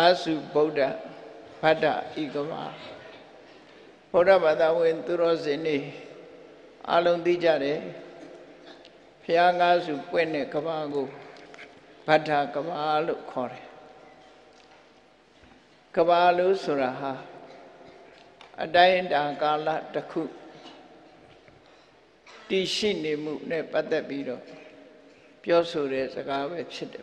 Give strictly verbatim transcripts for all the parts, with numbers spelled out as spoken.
su Buddha Bhatta Ikava Buddha Bhatta when Turosini Alundi Jare Pianga su Pene Kavago Bhatta Kavalu Kore Kavalu Suraha Adainda Gala Taku Tishini Mune Patabido Piosure Sagave Chitable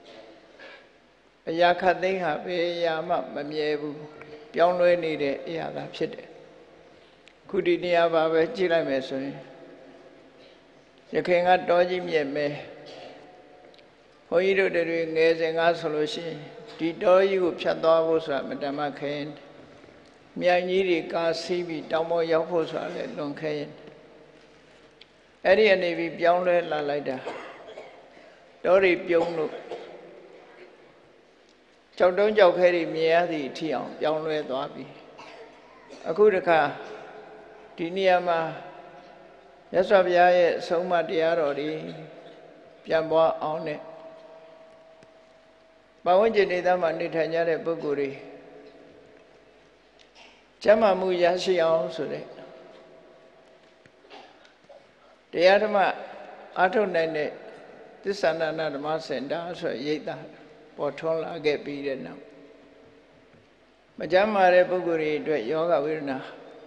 Yakadinha be Yama Mamiebu Pionwe needed Yada Chit Kudinia Baba Chila Messon You can't dodge me me For you do the ring as an solution Did all you Chadavos Madama Kane Mianiri Kasi Damo Yaposa Long Kane Eddie and Navy Pionwe La Lida Dory Piono Chào đón chào khai đi mía thì thiểu dòng nuôi tỏa bì. Ở khu được cả tí nia mà nhớ sao bây giờ sống mà đi rồi điပြန်bỏ áo này. Bà vấn đề này ta mà đi thay nhớ để bố cụ đi. Chá mà mùi giá xí áo rồi đấy. Thì á mà á thôn này này tí sản nà nà mà sinh đá rồi dây ta. Or Tola get beaten now. Majama Repuguri to Yoga Virna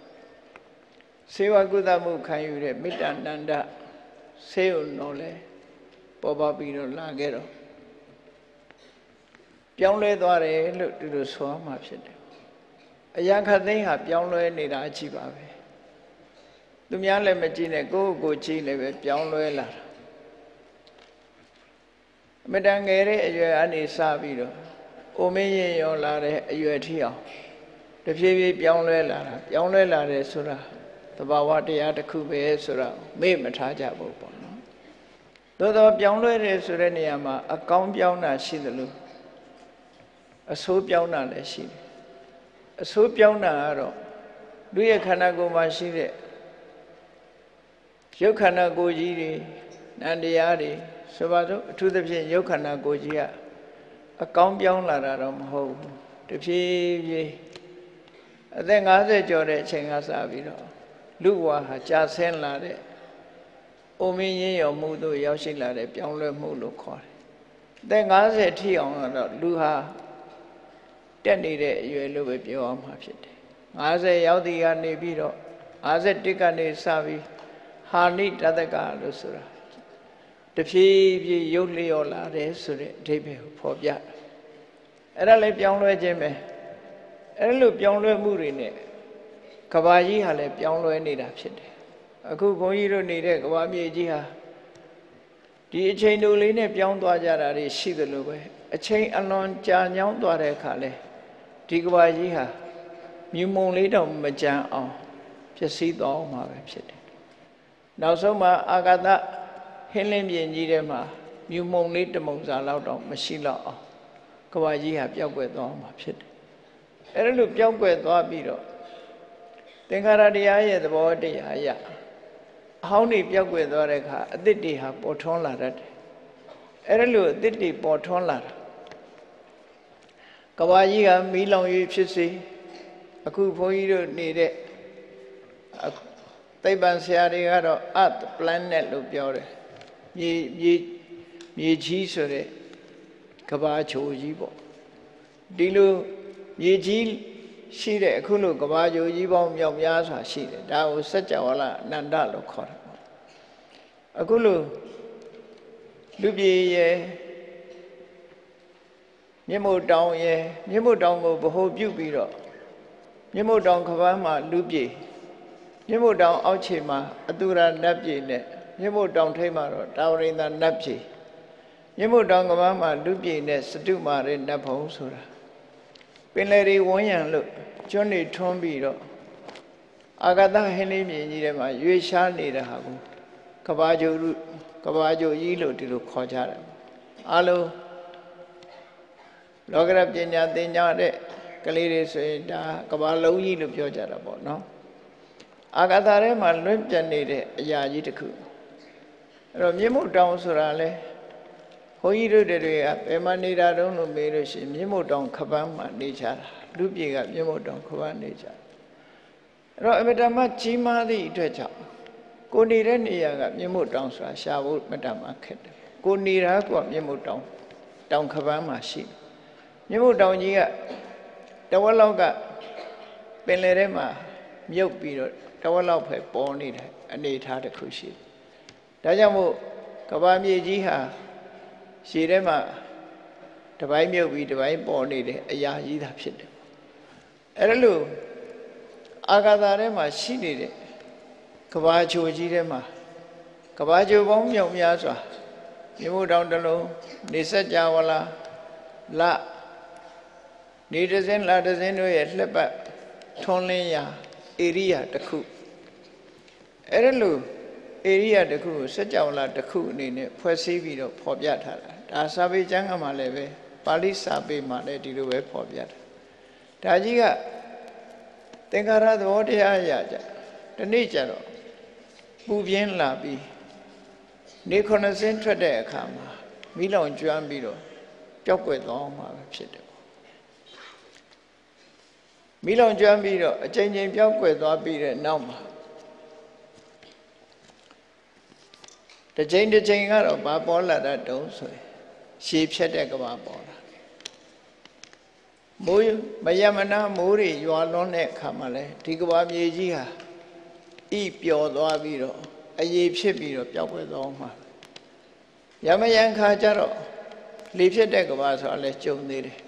Seva Gudamu Kayure, Mitananda, Seu Nole, Boba Bino Lagero. Pionle Dore looked to the swarm of it. A young thing have Pionle Nida Chibabe. Dumiale Magine go go chile with Pionle. Medangere, you are any sabido. Omei Yolare, you are here. The Pivi Pionlela, Pionlela Sura, the Bawati Atakube Sura, me Mataja Bopo. Though Pionle Sureniama, a count Piona Shidalu, a soup Piona Leshi, a soup Piona Aro, do you canago machine? You cannot go Giri, Nandiari. So to the Yokana Gojia, a compound Laram home, the P. Then other Jore Chengasavino, Lua, Jasen Lade, Omi or Mudo Yoshi Lade, Pionle Mulu Kore. Then other tea on Luha, Denny, you look at your arm. As a Yaudi Nibido, as a Dicane Savi, Harnit Adaka Lusura. The fee Yuli or La Resure, David for Yat. And I let Pionle Jeme. And look Pionle Murine. Kawaii Hale Pionle need upset. A cook for you don't need a Kawami Jiha. The chain Uline Pion Dwajara is see the Lube. A chain alone Jan Yon Dware Kale. Tigwajiha. You moon little Majan on. Just see the all my website. Now so my Agata. Helen Yenjima, you won't need the monks allowed on Machila. Kawaji have young with all my shit. And look young with Wabido. Think Aradia, the body, ya. How need young with Oreka, did he have Porton Larat? Erelu did he Porton Lat? Kawaji, me long you should see. A coup for you need it. They ban Siariado at the planet look your. Ye ye cheese or a cabacho jibo. Dilu ye jil, she de Kulu cabajo jibom yom yasa she. That was such a walla nandalo cor. A Kulu Lubi ye Nemo down ye, Nemo down go behold you beat Nemo down Kavama Lubi Nemo down Ochima, Adura Nabji net. Yemo down Tamaro, down in the Napchi. Yemo down Gamma, Lupi, Saduma in Napo Sura. When Lady Wanyan look, Johnny Trombido. Agata Henry Nidema, you shall need a habu. Cabajo, Cabajo Yilo to look Kojara. Allo Lograb Jenya, the Yade, Kaliris, Caballo Yilo Jojara, no? Agatha, my limp needed a Yajitaku. Romimu down Surale, ုန်းကြီးတို့တွေကဘယ်မှာနေတာတုံးလို့မေးလို့ရှိရင်မြင့်မို့တောင်ခပန်းမှာနေကြတာလူပြေကမြင့်မို့တောင်ခပန်းနေကြအဲ့တော့အမတမကြီးမားသည့်အတွက်ကြောင့်ကိုနေတဲ့နေရာကမြင့်မို့တောင်ဆိုတာရှာဖို့မတမခက်တယ်ကိုနေတာကမြင့်မို့တောင်တောင်ခပန်းမှာရှိမြင့်မို့တောင်ကြီးကတဝက်လောက်ကပင်လယ်ထဲမှာမြုပ်ပြီးတော့တဝက်လောက်ပဲပေါ်နေတဲ့အနေအထားတစ်ခုရှိတယ်ဒါကြောင့်မို့ကဘာမြေကြီးဟာရှည်ထဲမှာတပိုင်းမြုပ်ပြီးတပိုင်းပေါ်နေတယ်အရာကြီးတာဖြစ်တယ်အဲ့ဒါလို့အာဂါသထဲမှာရှိနေတဲ့ကဘာချိုကြီးထဲမှာကဘာချိုပေါင်းမြောက်များစွာမြမို့တောင်တစ်လုံးနေဆက်ကြဝလာလနေတစင်းလာတစင်းတို့ရဲ့လှက်ပတ်ထွန်းလင်းရာဧရိယာတစ်ခုအဲ့ဒါလို့ဧရိယာတစ်ခုကိုစัจ java လာတစ်ခုအနေနဲ့ဖွဲ့စည်းပြီးတော့ဖော်ပြထားတာဒါစာပေကျမ်းကမှလည်းပဲပါဠိစာပေမှာလည်းဒီလိုပဲဖော်ပြတာဒါကြီးကသင်္ခါရသဘောတရားအရာကြဒီနေ့ကျတော့ပူပြင်းလာပြီးနေခုနှစ်စင်းထွက်တဲ့အခါမှာမိလောင်ကျွမ်းပြီးတော့ပျောက်ကွယ်သွားမှာပဲဖြစ်တယ်မိလောင်ကျွမ်းပြီးတော့အချိန်ချင်းပျောက်ကွယ်သွားပြီးတဲ့နောက်မှာတစ်ချိန်တစ်ချိန်ကတော့ဘာပေါ်လာတာတုံးဆိုရင်ရှည်ဖြတ်တဲ့ကဘာပေါ်လာမိုးမယမနာမိုးတွေရွာလွန်းတဲ့အခါမှာလဲဒီကဘာမြေကြီးဟာဤပျော်သွားပြီးတော့အရေးဖြစ်ပြီးတော့ပျောက်ကွယ်သွားမှာယမယံခါကျတော့လေဖြစ်တဲ့ကဘာဆိုတာလဲကျုံသေးတယ်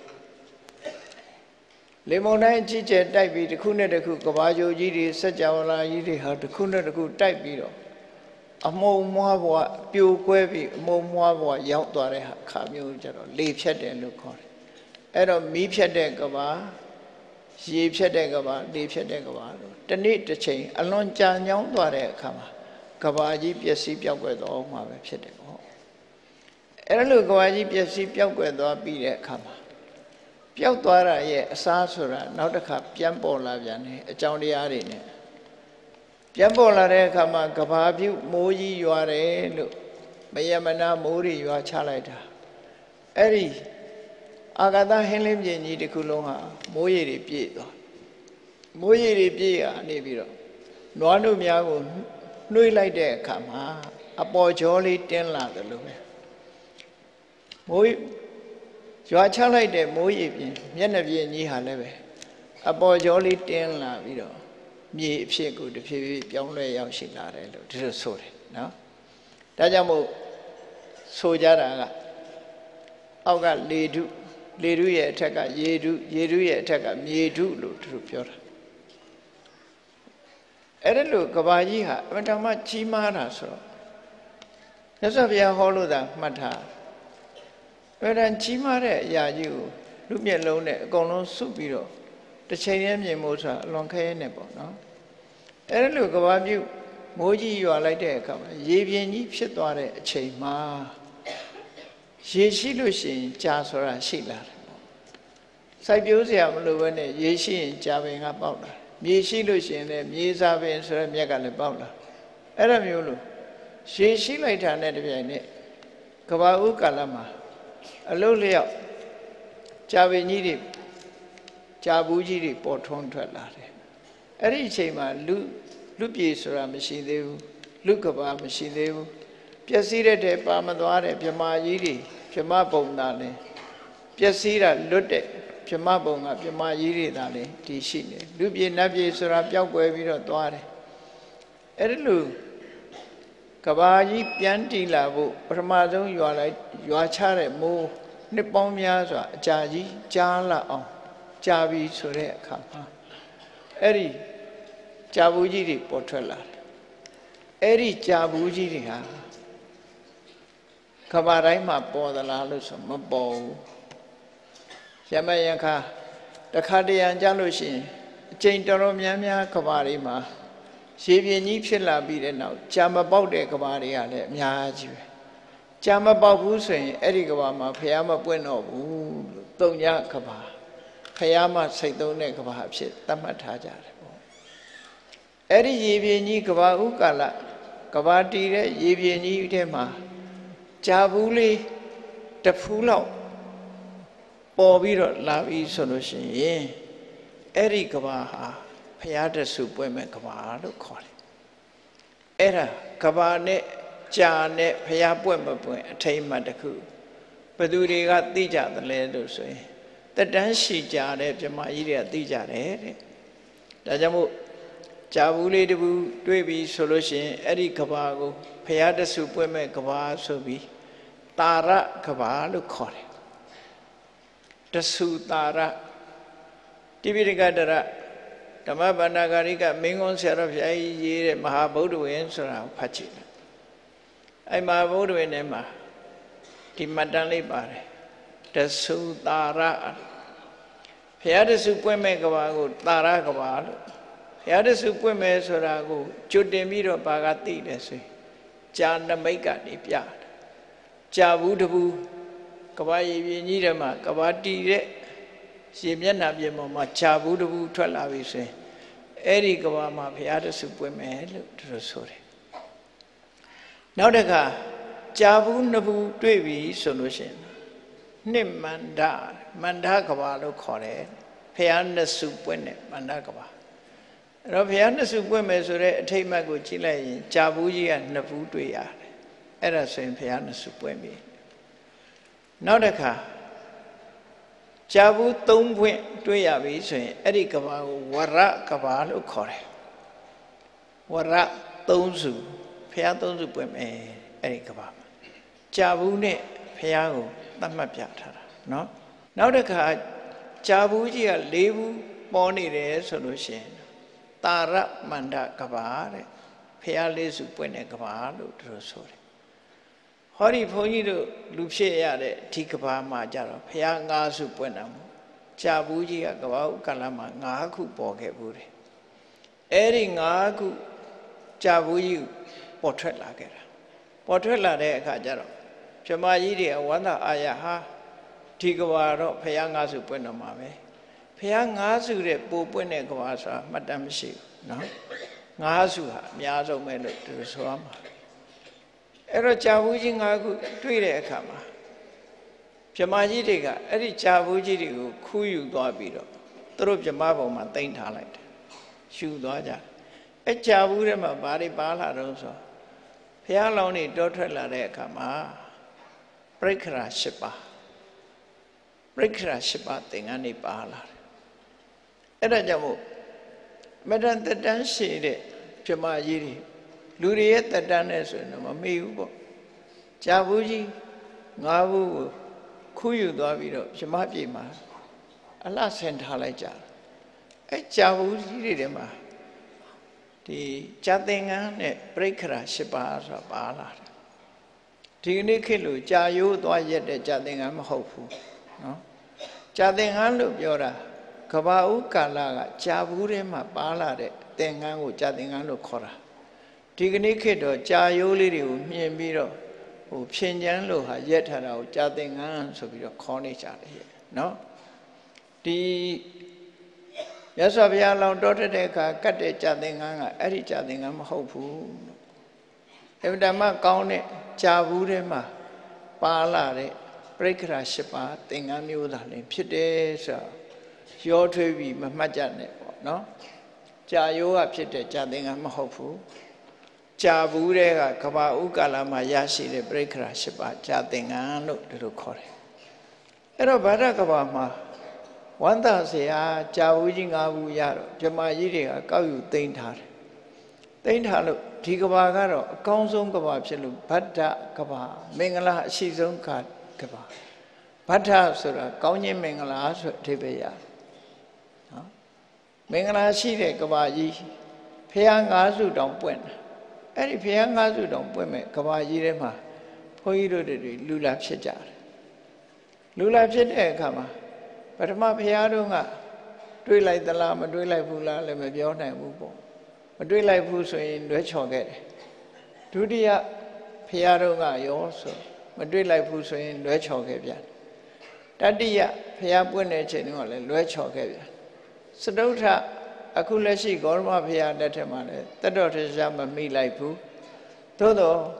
လေမုန်တိုင်းအကြီးကျယ်တိုက်ပြီးတစ်ခုနဲ့တစ်ခုကဘာကြိုကြီးတွေစัจ java လာကြီးတွေဟာတစ်ခုနဲ့တစ်ခုတိုက်ပြီးတော့အမုံမွားဘဝပြိုကွဲပြီးအမုံမွားဘဝရောက်သွားတဲ့အခါမျိုးကျတော့လေဖြတ်တယ်လို့ခေါ်တယ်အဲ့တော့မီးဖြတ်တဲ့ကဘာရေဖြတ်တဲ့ကဘာလေဖြတ်တဲ့ကဘာလို့တနေ့တစ်ချိန်အလွန်ကြာညောင်းသွားတဲ့အခါမှာကဘာကြီးပျက်စီးပြောက်ကွယ်သွားအောင်မှာပဲဖြစ်တယ်ပေါ့အဲ့လိုကဘာကြီးပျက်စီးပြောက်ကွယ်သွားပြီးတဲ့အခါမှာပျောက်သွားတာရဲ့အစားဆိုတာနောက်တစ်ခါပြန်ပေါ်လာပြန်တယ်အကြောင်းတရားတွေနဲ့ပြန်ပေါ်လာတဲ့အခါမှာကဘာပြုမိုးကြီးရွာတယ်လို့မယမနာမိုးတွေရွာချလိုက်တာအဲ့ဒီအာဂါသဟင်းလင်းပြင်ကြီးတစ်ခုလုံးဟာမိုးရေတွေပြည့်သွားမိုးရေတွေပြည့်ရနေပြီးတော့နွားတို့များကိုနှွေးလိုက်တဲ့အခါမှာအပေါ်ကျော်လေးတင်းလာတယ်လို့ပဲမိုးရွာချလိုက်တဲ့မိုးရေပြင်မျက်နှာပြင်ကြီးဟာလည်းပဲအပေါ်ကျော်လေးတင်းလာပြီးတော့မြေအဖြစ်ကိုတဖြည်းဖြည်းပြောင်းလဲရောက်ရှိလာတယ်လို့ဒီလိုဆိုတယ်နော်ဒါကြောင့်မို့ဆိုကြတာကအောက်ကလေထုလေထုရဲ့အထက်ကရေထုရေထုရဲ့အထက်ကမြေထုလို့သူတို့ပြောတာအဲ့ဒါလို့ကဘာကြီးဟာအမှန်တမ်းကြီးမားတာဆိုတော့မြတ်စွာဘုရားဟောလို့သာမှတ်ထားအဲ့ဒါကြီးမားတဲ့အရာကြီးကိုလူမျက်လုံးနဲ့အကုန်လုံးစုပြီးတော့တစ်ချိန်တည်းမြင်မို့ဆိုတာအလွန်ခဲရဲနေပေါ့နော်အဲ့ဒါလို့ကဘာပြုမိုးကြီးရွာလိုက်တဲ့အခါမှာရေပြင်ကြီးဖြစ်သွားတဲ့အချိန်မှာရေရှိလို့ရှိရင်ကြာဆိုတာရှိလာတယ်ပေါ့စိုက်ပျိုးစရာမလိုဘဲနဲ့ရေရှိရင်ကြာပင်ကပေါက်လာမြေရှိလို့ရှိရင်လည်းမြေစာပင်ဆိုတဲ့မြက်ကလည်းပေါက်လာအဲ့ဒါမျိုးလို့ရေရှိလိုက်တာနဲ့တပြိုင်နက်ကဘာဥကာလမှာအလုတ်လျောက်ကြာပင်ကြီးတွေကြာဘူးကြီးတွေပေါ်ထွန်းထွက်လာတယ်အဲ့ဒီအချိန်မှာလူလူပြေဆိုတာမရှိသေးဘူးလူကဘာမရှိသေးဘူးပျက်စီးတဲ့ပါမသွားတဲ့မြမာကြီးတွေမြမပုံသားလဲပျက်စီးတာလွတ်တဲ့မြမပုံကမြမာကြီးတွေသာလဲဒီရှိနေလူပြေနတ်ပြေဆိုတာပျောက်ကွယ်ပြီးတော့သွားတယ်အဲ့ဒီလိုကဘာကြီးပြန်တည်လာဖို့ပထမဆုံးရွာလိုက်ရွာချတဲ့မိုးနှစ်ပေါင်းများစွာအကြာကြီးကြားလာအောင်ကြာပြီဆိုတဲ့အခါမှာအဲ့ဒီကြာဘူးကြီးတွေပေါ်ထွက်လာတယ်အဲ့ဒီကြာဘူးကြီးတွေဟာကဘာတိုင်းမှာပေါ်သလားလို့ဆိုမပေါ်ဘူးရမယံခါတခါတရံကြလို့ရှိရင်အချိန်တော်တော်များများကဘာတွေမှာရေပြင်ကြီးဖြစ်လာပြီးတဲ့နောက်ကြာမပေါက်တဲ့ကဘာတွေကလည်းအများကြီးပဲကြာမပေါက်ဘူးဆိုရင်အဲ့ဒီကဘာမှာဖျားမပွင့်တော့ဘူးလို့သုံးညကဘာဖျားမစိတ်သုံးတဲ့ကဘာအဖြစ်သတ်မှတ်ထားကြတယ်ပေါ့အဲ့ဒီရေပြင်ကြီးကဘာဥကာလကဘာတီတဲ့ရေပြင်ကြီးထဲမှာကြာဘူးလေးတဖူးလောက်ပေါ်ပြီးတော့လာပြီးဆိုလို့ရှိရင်အဲ့ဒီကဘာဟာဘုရားတဆူပွင့်မဲ့ကဘာလို့ခေါ်တယ်အဲ့ဒါကဘာနဲ့ကြာနဲ့ဘုရားပွင့်မပွင့်အထိမ့်မှတ်တစ်ခုဘယ်သူတွေကသိကြသလဲလို့ဆိုရင်တက်တန်းရှိကြတဲ့ပြမကြီးတွေကသိကြတယ်တဲ့ဒါကြောင့်မို့ကြာဘူးလေးတပူတွေ့ပြီဆိုလို့ရှိရင်အဲ့ဒီကဘာကိုဘုရားတဆူပွင့်မဲ့ကဘာဆိုပြီးတာရကဘာလို့ခေါ်တယ်တဆူတာရတိပိဋကတရဓမ္မဗန္ဓဂါရိကမင်းကုန်းဆရာတော်ဘုရားကြီးရေးတဲ့မဟာဗုဒ္ဓဝင်းဆိုတာကိုဖတ်ကြည့်တယ်အဲ့မဟာဗုဒ္ဓဝင်းထဲမှာဒီမှတ်တမ်းလေးပါတယ်တဆူတာရဘုရားတဆူပွင့်မဲ့ကဘာကိုတာရကဘာလို့ဘုရားတဆူပွင့်မဲ့ဆိုတာကိုကျွတ်တင်ပြီးတော့ဘာကသိလဲဆိုရင်ကြာနမိတ်ကနေပြတယ်ကြာဘူးတဘူးကဘာရည်ပြင်းကြီးထဲမှာကဘာတီတဲ့ရေမျက်နှာပြင်ပေါ်မှာကြာဘူးတဘူးထွက်လာပြီဆိုရင်အဲ့ဒီကဘာမှာဘုရားတဆူပွင့်မယ်လို့သူတို့ဆိုတယ်နောက်တစ်ခါကြာဘူးနှစ်ဘူးတွေ့ပြီဆိုလို့ရှိရင်နှစ်မန္တမန္တကဘာလို့ခေါ်တယ်ဘုရားနှစ်ဆူပွင့်တဲ့မန္တကဘာအဲ့တော့ဘုရားနှစ်ဆူပွင့်မယ်ဆိုတဲ့အထိတ်မှတ်ကိုကြည့်လိုက်ရင်ကြာဘူးကြီးကနှစ်ဘူးတွေ့ရတယ်အဲ့ဒါဆိုရင်ဘုရားနှစ်ဆူပွင့်ပြီနောက်တစ်ခါကြာဘူးသုံးပွင့်တွေ့ရပြီဆိုရင်အဲ့ဒီကဘာကိုဝရကဘာလို့ခေါ်တယ်ဝရသုံးစုဘုရားသုံးစုပွင့်မယ်အဲ့ဒီကဘာမှာကြာဘူးနဲ့ဘုရားကိုသတ်မှတ်ပြထားတာเนาะနောက်တစ်ခါကြာဘူးကြီးက၄ဘူးပေါ်နေတယ်ဆိုလို့ရှိရင်တာရမန္တကဘာတဲ့ဘုရားလေးစုပွင့်တဲ့ကဘာလို့သူတို့ဆိုတယ်ဟောဒီဘုန်းကြီးတို့လူဖြစ်ရတဲ့ဒီကဘာမှာကြတော့ဘုရားငါးစုပွင့်တာမို့ကြာဘူးကြီးကကဘာဥက္ကလမှာငါးခုပေါ်ခဲ့ဘူးတယ်အဲ့ဒီငါးခုကြာဘူးကြီးပေါ်ထွက်လာခဲ့တာပေါ်ထွက်လာတဲ့အခါကျတော့ပြမကြီးတွေဝန္တာအာရဟာဒီကဘာတော့ဘုရားငါးစုပွင့်တော့မှာပဲဘုရားငါးစုတဲ့ပိုပွင့်တဲ့ကဘာဆိုတာမှတ်တမ်းမရှိဘူးနော်ငါးစုဟာအများဆုံးပဲလို့သူဆိုရမှာအဲ့တော့ကြာဘူးကြီးငါးခုတွေ့တဲ့အခါမှာပြမကြီးတွေကအဲ့ဒီကြာဘူးကြီးတွေကိုခူးယူသွားပြီးတော့သူတို့ပြမဘုံမှာတင်ထားလိုက်တယ်ယူသွားကြအဲ့ကြာဘူးထဲမှာဘာတွေပါလာတော့ဆိုဘုရားလောင်းတွေတောထွက်လာတဲ့အခါမှာပရိက္ခရာ၈ပါးပရိက္ခရာ၈ပါးသင်္ကန်းတွေပါလာတယ်အဲ့ဒါကြောင့်မို့မတန်တတန်းရှိတဲ့ပြမကြီးတွေလူတွေရဲ့တက်တန်းနဲ့ဆိုရင်တော့မမေ့ဘူးပေါ့ကြာဘူးကြီးငါးဘူးကိုခူးယူသွားပြီးတော့ပြမပြေမှာအလှဆင်ထားလိုက်ကြတယ်အဲကြာဘူးကြီးတွေထဲမှာဒီကြာသင်္ကန်းနဲ့ပရိက္ခရာ၈ပါးဆိုတာပါလာတယ်ဒီကနေ့ခေတ်လို့ကြာရိုးသွားရက်တဲ့ကြာသင်္ကန်းမဟုတ်ဘူးနော်ကြာသင်္ကန်းလို့ပြောတာကဘာဥကာလကကြာဘူးထဲမှာပါလာတဲ့သင်္ကန်းကိုကြာသင်္ကန်းလို့ခေါ်တာဒီကနေ့ခေတ်တော့ကြာရိုးလေးတွေကိုမြင်ပြီးတော့ဟိုဖြင်ချမ်းလို့ဟာရက်ထားတာကိုကြာသင်္ကန်းဆိုပြီးတော့ခေါ်နေကြတယ်နော်ဒီမြတ်စွာဘုရားလောင်းတောထွက်တဲ့အခါကတ်တဲ့ကြာသင်္ကန်းကအဲ့ဒီကြာသင်္ကန်းမဟုတ်ဘူးအမှန်တမ်းကောင်းတဲ့ကြာဘူးထဲမှာပါလာတဲ့ပရိက္ခရာ၈ပါးသင်္ကန်းမျိုးသားလည်းဖြစ်တယ်ဆိုတော့ရောထွေးပြီးမမှတ်ကြနဲ့ပေါ့နော်ကြာရိုးကဖြစ်တဲ့ကြာသင်္ကန်းမဟုတ်ဘူးကြာဘူးတဲ့ကကဘာဥကာလမှာရရှိတဲ့ပရိက္ခရာ၈ပါးကြာသင်္ကန်းလို့ဒီလိုခေါ်တယ်အဲ့တော့ဗာဒကဘာမှာဝန္တာเสียကြာဘူးကြီး၅ဘူးရတော့ပြမကြီးတွေကကောက်ယူသိမ်းထားတယ်သိမ်းထားလို့ဒီကဘာကတော့အကောင်းဆုံးကဘာဖြစ်လို့ဗဒ္ဒကဘာမင်္ဂလာအရှိဆုံးကကဘာဗဒ္ဒဆိုတာကောင်းခြင်းမင်္ဂလာဆိုအဓိပ္ပာယ်ရနော်မင်္ဂလာရှိတဲ့ကဘာကြီးဖះငါးစုတောင်ပွင့်တယ်အဲ့ဒီဖះငါးစုတောင်ပွင့်မဲ့ကဘာကြီးထဲမှာဘုန်းကြီးတို့တွေလူလာဖြစ်ကြတယ်လူလာဖြစ်တဲ့အခါမှာပထမဘုရားတို့ကတွေးလိုက်သလားမတွေးလိုက်ဘူးလားလည်းမပြောနိုင်ဘူးပေါ့မတွေးလိုက်ဘူးဆိုရင်လွဲချော်ခဲ့တယ်ဒုတိယဘုရားတို့ကရောဆိုမတွေးလိုက်ဘူးဆိုရင်လွဲချော်ခဲ့ပြန်တတိယဘုရားပွင့်တဲ့အချိန်တုန်းကလည်းလွဲချော်ခဲ့ပြန်စတုထအခုလက်ရှိဂေါရမဘုရားတက်ထက်မှာလည်းတတော်ထရှားမမိလိုက်ဘူးသို့တော့မြ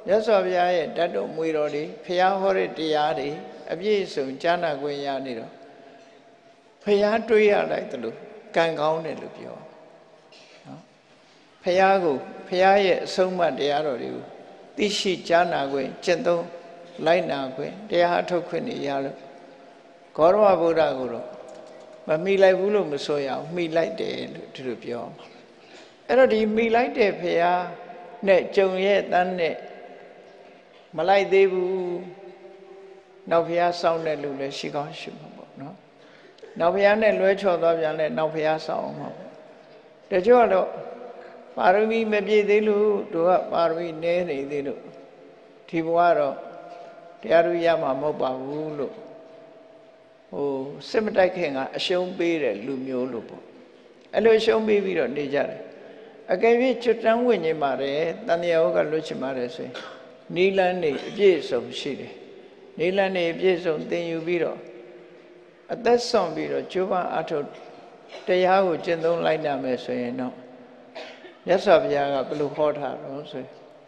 ရသော်ဗျာရဲ့ဓာတ်တော်မွေတော်တွေဖျားဟောတဲ့တရားတွေအပြည့်စုံကြားနာခွင့်ရနေတော့ဖျားတွေးရလိုက်တယ်လို့ကံကောင်းတယ်လို့ပြောနော်ဖျားကိုဖျားရဲ့အဆုံးအမတရားတော်တွေကိုသိရှိကြားနာခွင့်ကျင့်သုံးလိုက်နာခွင့်တရားထုတ်ခွင့်နေရလို့ဂေါရမဗုဒ္ဓကိုတော့မမိလိုက်ဘူးလို့မဆိုရအောင်မိလိုက်တယ်လို့သူတို့ပြောအဲ့တော့ဒီမိလိုက်တဲ့ဖျားနဲ့ကြုံရဲ့တန်းနဲ့မလိုက်သေးဘူးနောက်ဖျားစောင့်တဲ့လူလည်းရှိကောင်းရှိမှာပေါ့နော်နောက်ဖျားနဲ့လွဲချော်သွားပြန်လဲနောက်ဖျားစောင့်အောင်မှာပေါ့တချို့ကတော့ပါရမီမပြည့်သေးလို့တို့ကပါရမီနည်းနေသေးလို့ဒီဘဝတော့တရားသူရမှာမဟုတ်ပါဘူးလို့ဟိုစစ်မတိုက်ခင်ကအရှုံးပေးတဲ့လူမျိုးလို့ပေါ့အဲ့လိုအရှုံးပေးပြီးတော့နေကြတယ်အကယ်၍ချွတ်တန်းဝင်နေပါတယ်တန်တရားဟောကလွတ်ချင်ပါတယ်ဆိုရင်နီလန်းနေအပြည့်စုံရှိတယ်နီလန်းနေအပြည့်စုံသင်ယူပြီးတော့အသက်ဆုံးပြီးတော့ကျိုးပန်းအထုတ်တရားကိုကျင့်သုံးလိုက်နာမယ်ဆိုရင်တော့မြတ်စွာဘုရားကဘယ်လိုဟောထားတော့ဆို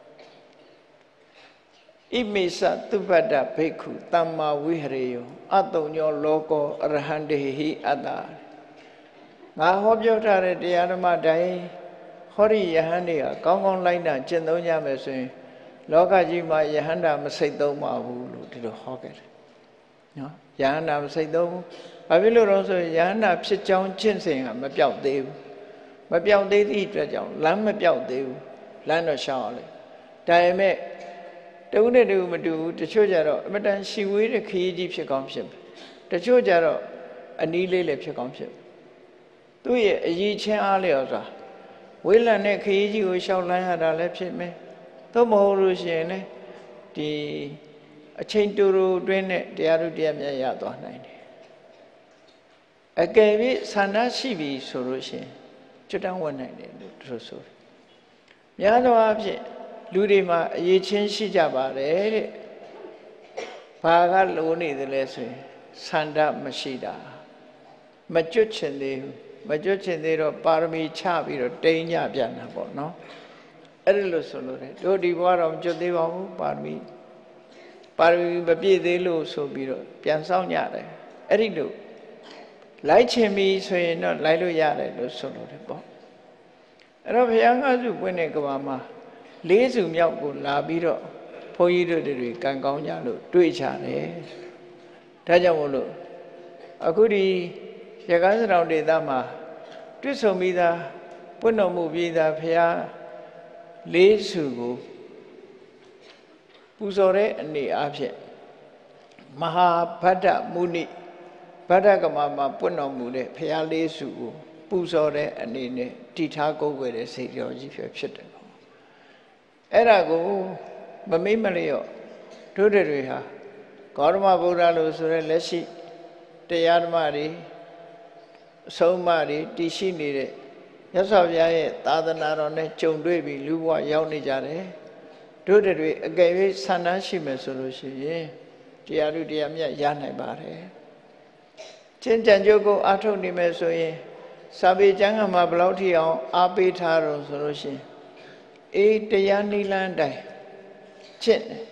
ဣမိစသုပတ္တဘိက္ခုသမ္မာဝိဟရေယောအတုံညောလောကောအရဟံတေဟိအတ္တငါဟောပြောထားတဲ့တရားဓမ္မတိုင်းဟောဒီယဟန်တွေကကောင်းကောင်းလိုက်နာကျင့်သုံးကြမယ်ဆိုရင်လောကကြီးမှာယဟန္တာမစိတ်သုံးပါဘူးလို့ဒီလိုဟောခဲ့တယ်နော်ယဟန္တာမစိတ်သုံးဘူးဘာဖြစ်လို့တော့ဆိုရင်ယဟန္တာဖြစ်ကြောင်းကျင့်စဉ်ကမပြောက်သေးဘူးမပြောက်သေးသည့်အတွက်ကြောင့်လမ်းမပြောက်သေးဘူးလမ်းတော့ရှောင်အောင်လေဒါပေမဲ့တဦးနဲ့တဦးမတူဘူးတချို့ကြတော့အမတန်ရှီဝေးတဲ့ခရီးကြီးဖြစ်ကောင်းဖြစ်တချို့ကြတော့အနီးလေးလည်းဖြစ်ကောင်းဖြစ်သူ့ရဲ့အရည်ချင်းအားလျော်စွာဝေးလံတဲ့ခရီးကြီးကိုရှောက်လန်းရတာလည်းဖြစ်မယ်သို့မဟုတ်လို့ရှိရင်လည်းဒီအချိန်တူတူအတွင်းနဲ့တရားတို့တရားမြတ်ရသွားနိုင်တယ်အကယ်၍ဆန္ဒရှိပြီဆိုလို့ရှိရင်ကျွတ်တန်းဝင်နိုင်တယ်လို့သူတို့ဆိုတယ်များသောအားဖြင့်လူတွေမှာအရေးချင်းရှိကြပါတယ်တဲ့ဘာကလိုနေသလဲဆိုရင်ဆန္ဒမရှိတာမကျွတ်ချင်သေးဘူးမကျွတ်ချင်သေးတော့ပါရမီချပြီးတော့တိမ်ညပြန်တာပေါ့နော်အဲ့ဒါလို့ဆိုလို့တယ်တို့ဒီဘဝတော့မကျွတ်သေးပါဘူးပါရမီပါရမီမပြည့်သေးလို့ဆိုပြီးတော့ပြန်ဆောင်ကြတယ်အဲ့ဒီလိုလိုက်ချင်ပြီဆိုရင်တော့လိုက်လို့ရတယ်လို့ဆိုလို့တယ်ပေါ့အဲ့တော့ဘုရားငါးစုပွင့်တဲ့ကဘာမှာလေးစုမြောက်ကိုလာပြီးတော့ဘုန်းကြီးတို့တွေကံကောင်းကြလို့တွေ့ချတယ်ဒါကြောင့်မို့လို့အခုဒီရကန်းစတော်ဒေသမှာတွေ့ဆုံပြီးသားပွင့်တော်မူပြီးသားဘုရားလေးစုကိုပူဇော်တဲ့အနေအချင်းမဟာဗတ္တမုနိဗတ္တကမမှာပွင့်တော်မူတဲ့ဘုရားလေးစုကိုပူဇော်တဲ့အနေနဲ့တည်ထားကိုးကွယ်တဲ့စိတ်တော်ကြီးဖြစ်တယ်အဲ့ဒါကိုမမေ့မလျော့တို့တွေဟာဂေါရမဗုဒ္ဓလို့ဆိုရဲလက်ရှိတရားဓမ္မတွေအဆုံးအမတွေတည်ရှိနေတဲ့မြတ်စွာဘုရားရဲ့သာသနာတော်နဲ့ကြုံတွေ့ပြီးလူဘဝရောက်နေကြတယ်တို့တွေအကယ်၍ဆန္ဒရှိမယ်ဆိုလို့ရှိရင်တရားဓုတရားမြတ်ရနိုင်ပါတယ်ကျင့်ကြံကြုတ်ကိုအားထုတ်နေမယ်ဆိုရင်စာပေကျမ်းဂန်မှာဘယ်လောက်ထိအောင်အားပေးထားတော့ဆိုလို့ရှိရင်အေးတရားနိလန်းတိုင်းကျင့်တယ်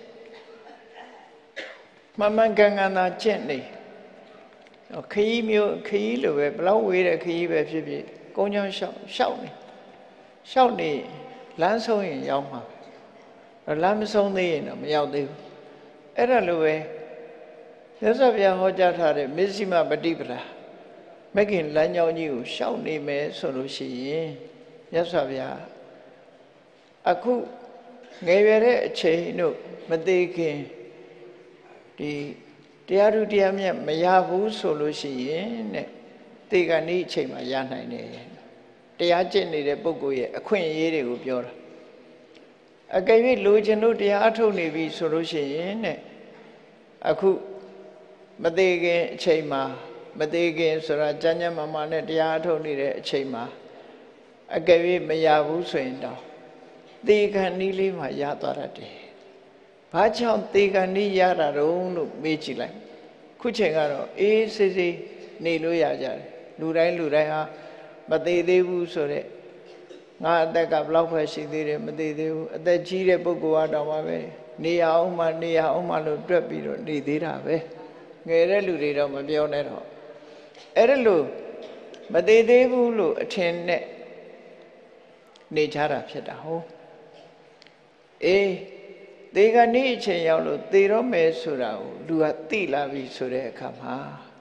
မမှန်ကန်ကန်သာကျင့်နေခရီးမျိုးခရီးလိုပဲဘလောက်ဝေးတဲ့ခရီးပဲဖြစ်ဖြစ်ကုန်းချောင်းလျှောက်လျှောက်နေလျှောက်နေလမ်းဆုံးရင်ရောက်မှာလမ်းမဆုံးသေးရင်တော့မရောက်သေးဘူးအဲ့ဒါလိုပဲမြတ်စွာဘုရားဟောကြားထားတဲ့မစ္စည်းမပฏิပဒါမဂ်ခင်လမ်းကြောင်းကြီးကိုလျှောက်နေမယ်ဆိုလို့ရှိရင်မြတ်စွာဘုရားအခုငယ်ရွယ်တဲ့အချိန်တို့မသေးခင်ဒီတရားဓုတရားမြတ်မရဘူးဆိုလို့ရှိရင်တဲ့တေကဏီအချိန်မှာရနိုင်တယ်တရားကျင့်နေတဲ့ပုဂ္ဂိုလ်ရဲ့အခွင့်အရေးတွေကိုပြောတာအကယ်၍လိုချင်လို့တရားအထုတ်နေပြီဆိုလို့ရှိရင်တဲ့အခုမသေးခင်အချိန်မှာမသေးခင်ဆိုတာကျမ်းကျမ်းမာမာနဲ့တရားအထုတ်နေတဲ့အချိန်မှာအကယ်၍မရဘူးဆိုရင်တော့သေကံနည်းလေးမှာရသွားတတ်တယ်။ဘာကြောင့်သေကံနည်းရတာတုံးလို့မေးကြည့်လိုက်။ခုချိန်ကတော့အေးစေးစေးနေလို့ရကြတယ်။လူတိုင်းလူတိုင်းဟာမသေးသေးဘူးဆိုတဲ့ငါအသက်ကဘယ်လောက်ပဲရှိသေးတယ်မသိသေးဘူးအသက်ကြီးတဲ့ပုဂ္ဂိုလ်ကတော့မှပဲနေရအောင်မှနေရအောင်မှလို့တွက်ပြီးတော့နေသေးတာပဲငယ်တဲ့လူတွေတော့မပြောနဲ့တော့အဲ့ဒါလို့မသေးသေးဘူးလို့အထင်နဲ့နေကြတာဖြစ်တာဟုတ်အေးသေကနေ့အချိန်ရောက်လို့သေတော့မယ်ဆိုတာကိုလူကသိလာပြီဆိုတဲ့အခါမှာ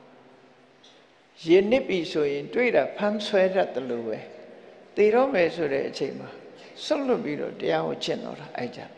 ရင်နစ်ပြီဆိုရင်တွေ့တာဖမ်းဆွဲတတ်တယ်လို့ပဲသေတော့မယ်ဆိုတဲ့အချိန်မှာဆွတ်လွတ်ပြီးတော့တရားကိုကျင့်တော့တာအဲ့ကြ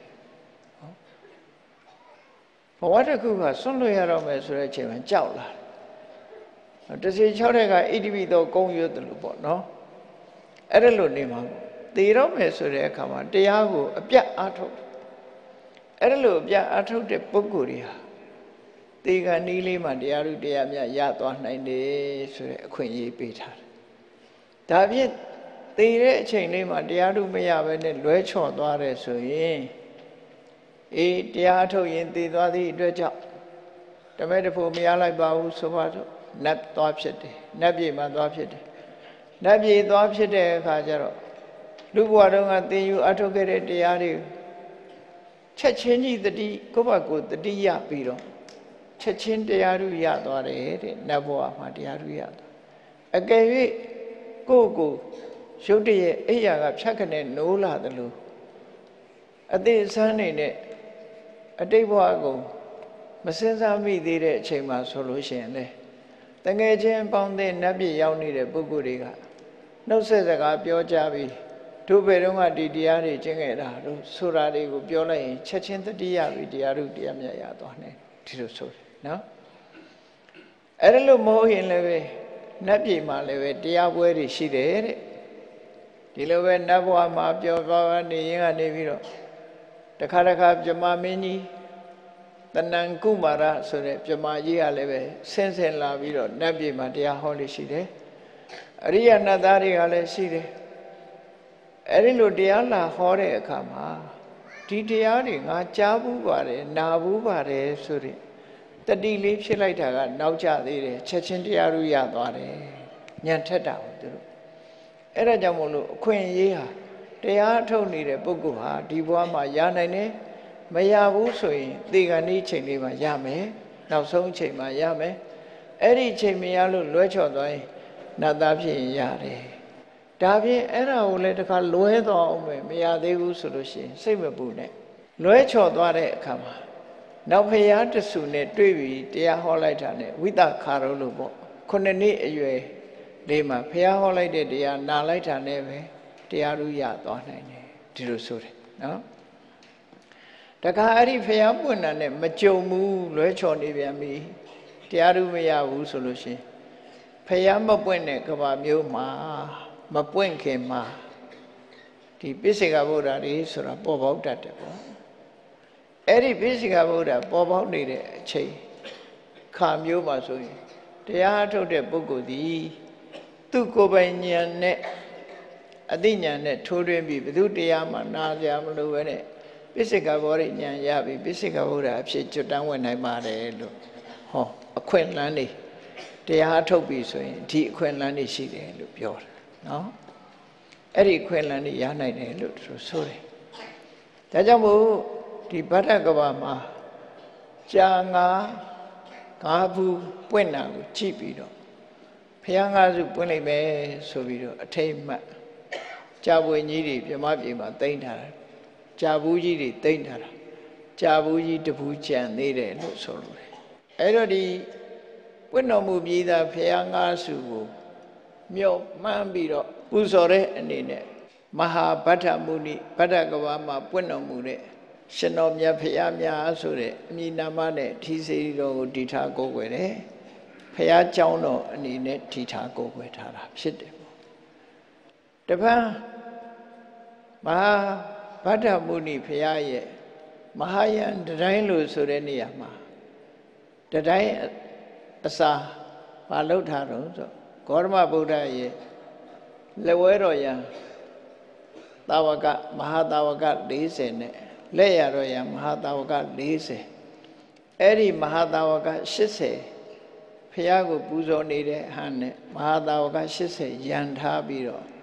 ဘဝတစ်ခုကဆွတ်လွတ်ရတော့မယ်ဆိုတဲ့အချိန်မှာကြောက်လာတယ်တစီ၆တဲ့ကဣတိပိတော့ကုန်းရွတ်တယ်လို့ပေါ့နော်အဲ့ဒါလို့နေမှာသေတော့မယ်ဆိုတဲ့အခါမှာတရားကိုအပြတ်အားထုတ်အဲ့ဒါလို့အပြတ်အားထုတ်တဲ့ပုဂ္ဂိုလ်တွေဟာသေကနီးလေးမှာတရားဥတရားမြတ်ရသွားနိုင်တယ်ဆိုတဲ့အခွင့်အရေးပေးထားတယ်ဒါဖြင့်သေတဲ့အချိန်လေးမှာတရားဥမရဘဲနဲ့လွဲချော်သွားတယ်ဆိုရင်အေးတရားထုတ်ရင်သေသွားသည့်အတွက်ကြောင့်တမဲတဖို့မရလိုက်ပါဘူးဆိုပါတော့နတ်သွားဖြစ်တယ်နတ်ပြည်မှာသွားဖြစ်တယ်နတ်ပြည်သွားဖြစ်တဲ့အခါကျတော့လူဘဝတုန်းကသင်ယူအထုတ်ခဲ့တဲ့တရားတွေချက်ချင်းကြီးတတိကိုယ့်ဘက်ကိုတတိယပြီးတော့ချက်ချင်းတရားဥရသွားတယ်တဲ့နတ်ဘဝမှာတရားဥရသွားအကယ်၍ကိုယ့်ကိုရုတ်တရက်အိယာကဖြတ်ခနဲ့နိုးလာတယ်လို့အသေးစမ်းနေနဲ့အတိတ်ဘဝကိုမစင်စားမိသေးတဲ့အချိန်မှာဆိုလို့ရှိရင်လေတငယ်ချင်းပေါင်းတဲ့နတ်ပြည်ရောက်နေတဲ့ပုဂ္ဂိုလ်တွေကနှုတ်ဆက်စကားပြောကြပြီးတို့ဘယ်တော့မှဒီတရားတွေကျင့်ခဲ့တာတို့ဆိုတာတွေကိုပြောလိုက်ရင်ချက်ချင်းတတိယပြီးတရားဥတရားမြတ်ရသွားတယ်ဒီလိုဆိုတယ်နော်အဲ့ဒါလို့မဟုတ်ရင်လည်းပဲနတ်ပြည်မှာလည်းပဲတရားပွဲတွေရှိတယ်တဲ့ဒီလိုပဲနတ်ဘဝမှာပြောသွားနေရင်ကနေပြီးတော့တခါတခါပြမမင်းကြီးတဏ္ဍကုမာရဆိုတဲ့ပြမကြီးကလည်းပဲဆင်းဆင်းလာပြီးတော့နတ်ပြည်မှာတရားဟောလို့ရှိတယ်အရိယနတ်သားတွေကလည်းရှိတယ်အဲ့ဒီလိုတရားလာဟောတဲ့အခါမှာဒီတရားတွေငါကြားဘူးပါတယ်နာဘူးပါတယ်ဆိုတဲ့တတိလေးဖြစ်လိုက်တာကနောက်ကျသေးတယ်ချက်ချင်းတရားဥရသွားတယ်ညံထက်တာသူတို့အဲ့ဒါကြောင့်မို့လို့အခွင့်အရေးဟာတရားထုတ်နေတဲ့ပုဂ္ဂိုလ်ဟာဒီဘဝမှာရနိုင်တယ်မရဘူးဆိုရင်သေကဏီချိန်လေးမှာရမယ်နောက်ဆုံးအချိန်မှာရမယ်အဲ့ဒီအချိန်မရလို့လွဲချော်သွားရင်နတ်သားဖြစ်ရင်ရတယ်ဒါဖြင့်အဲ့ဒါကိုလည်းတခါလွဲသွားအောင်ပဲမရသေးဘူးဆိုလို့ရှိရင်စိတ်မပူနဲ့လွဲချော်သွားတဲ့အခါမှာနောက်ဖရာတဆူနဲ့တွေ့ပြီးတရားဟောလိုက်တာနဲ့ဝိသခါရုံးလို့ပေါ့ခုနှစ်နှစ်အရွယ်လေးမှာဖရာဟောလိုက်တဲ့တရားနာလိုက်တာနဲ့ပဲတရားဥရသွားနိုင်တယ်ဒီလိုဆိုတယ်နော်တခါအဲ့ဒီဖရာပွင့်တာနဲ့မကြုံဘူးလွဲချော်နေပြန်ပြီတရားဥမရဘူးဆိုလို့ရှိရင်ဖရာမပွင့်တဲ့ကဘာမျိုးမှာမပွင့်ခင်မှာဒီပိစိကဗုဒ္ဓတွေဆိုတာပေါ်ပေါက်တတ်တယ်ပေါ့အဲ့ဒီပိစိကဗုဒ္ဓပေါ်ပေါက်နေတဲ့အချိန်ခါမျိုးမှာဆိုရင်တရားထုတ်တဲ့ပုဂ္ဂိုလ်သည်သူ့ကိုယ်ပိုင်ဉာဏ်နဲ့အသိဉာဏ်နဲ့ထိုးထွင်းပြီးဘု து တရားမှနာကြမလို့ပဲနဲ့ပိစိကဗောဓိဉာဏ်ရပြီးပိစိကဗုဒ္ဓအဖြစ်ကျွတ်တန်းဝင်နိုင်ပါတယ်လို့ဟောအခွင့်အလမ်းတွေတရားထုတ်ပြီဆိုရင်ဒီအခွင့်အလမ်းတွေရှိတယ်လို့ပြောတယ်နော်အဲ့ဒီခွင့်လန်းနေရနိုင်တယ်လို့သူဆိုတယ်ဒါကြောင့်မို့ဒီဗတ္တကဘာမှာကြာငါငါဘူးပွင့်တာကိုကြည့်ပြီးတော့ဖျားငါးစုပွင့်လိုက်မယ်ဆိုပြီးတော့အထိတ်မှတ်ကြာပွင့်ကြီးတွေပြမပြေမှာတိမ့်ထားတာကြာဘူးကြီးတွေတိမ့်ထားတာကြာဘူးကြီးတဘူးကြံသေးတယ်လို့ဆိုလို့တယ်အဲ့တော့ဒီပွင့်တော်မူပြီးသားဖျားငါးစုကိုမြော့မှန်းပြီးတော့ပူဇော်တဲ့အနေနဲ့မဟာဗတ္ထမုနိဗတ္တကဘာမှာပွင့်တော်မူတဲ့ရှင်တော်မြတ်ဖရာမြတ်ဆိုတဲ့အမည်နာမနဲ့ထီးစေတော်ကိုတည်ထားကိုးကွယ်တယ်ဖရာเจ้าတော်အနေနဲ့တည်ထားကိုးကွယ်ထားတာဖြစ်တယ်ပေါ့တပန်းမဟာဗတ္ထမုနိဖရာရဲ့မဟာယံတတိုင်းလို့ဆိုတဲ့နေရာမှာတတိုင်းအစာမလုပ်ထားတော့ဆိုဂေါရမဗုဒ္ဓရဲ့လက်ဝဲတော်ရံတာဝကမဟာတာဝက၄၀နဲ့လက်ရတော်ရံမဟာတာဝက၄၀အဲ့ဒီမဟာတာဝက၈၀ဖះကိုပူဇော်နေတဲ့ဟန်နဲ့မဟာတာဝက၈၀ရန်ထားပြီးတော့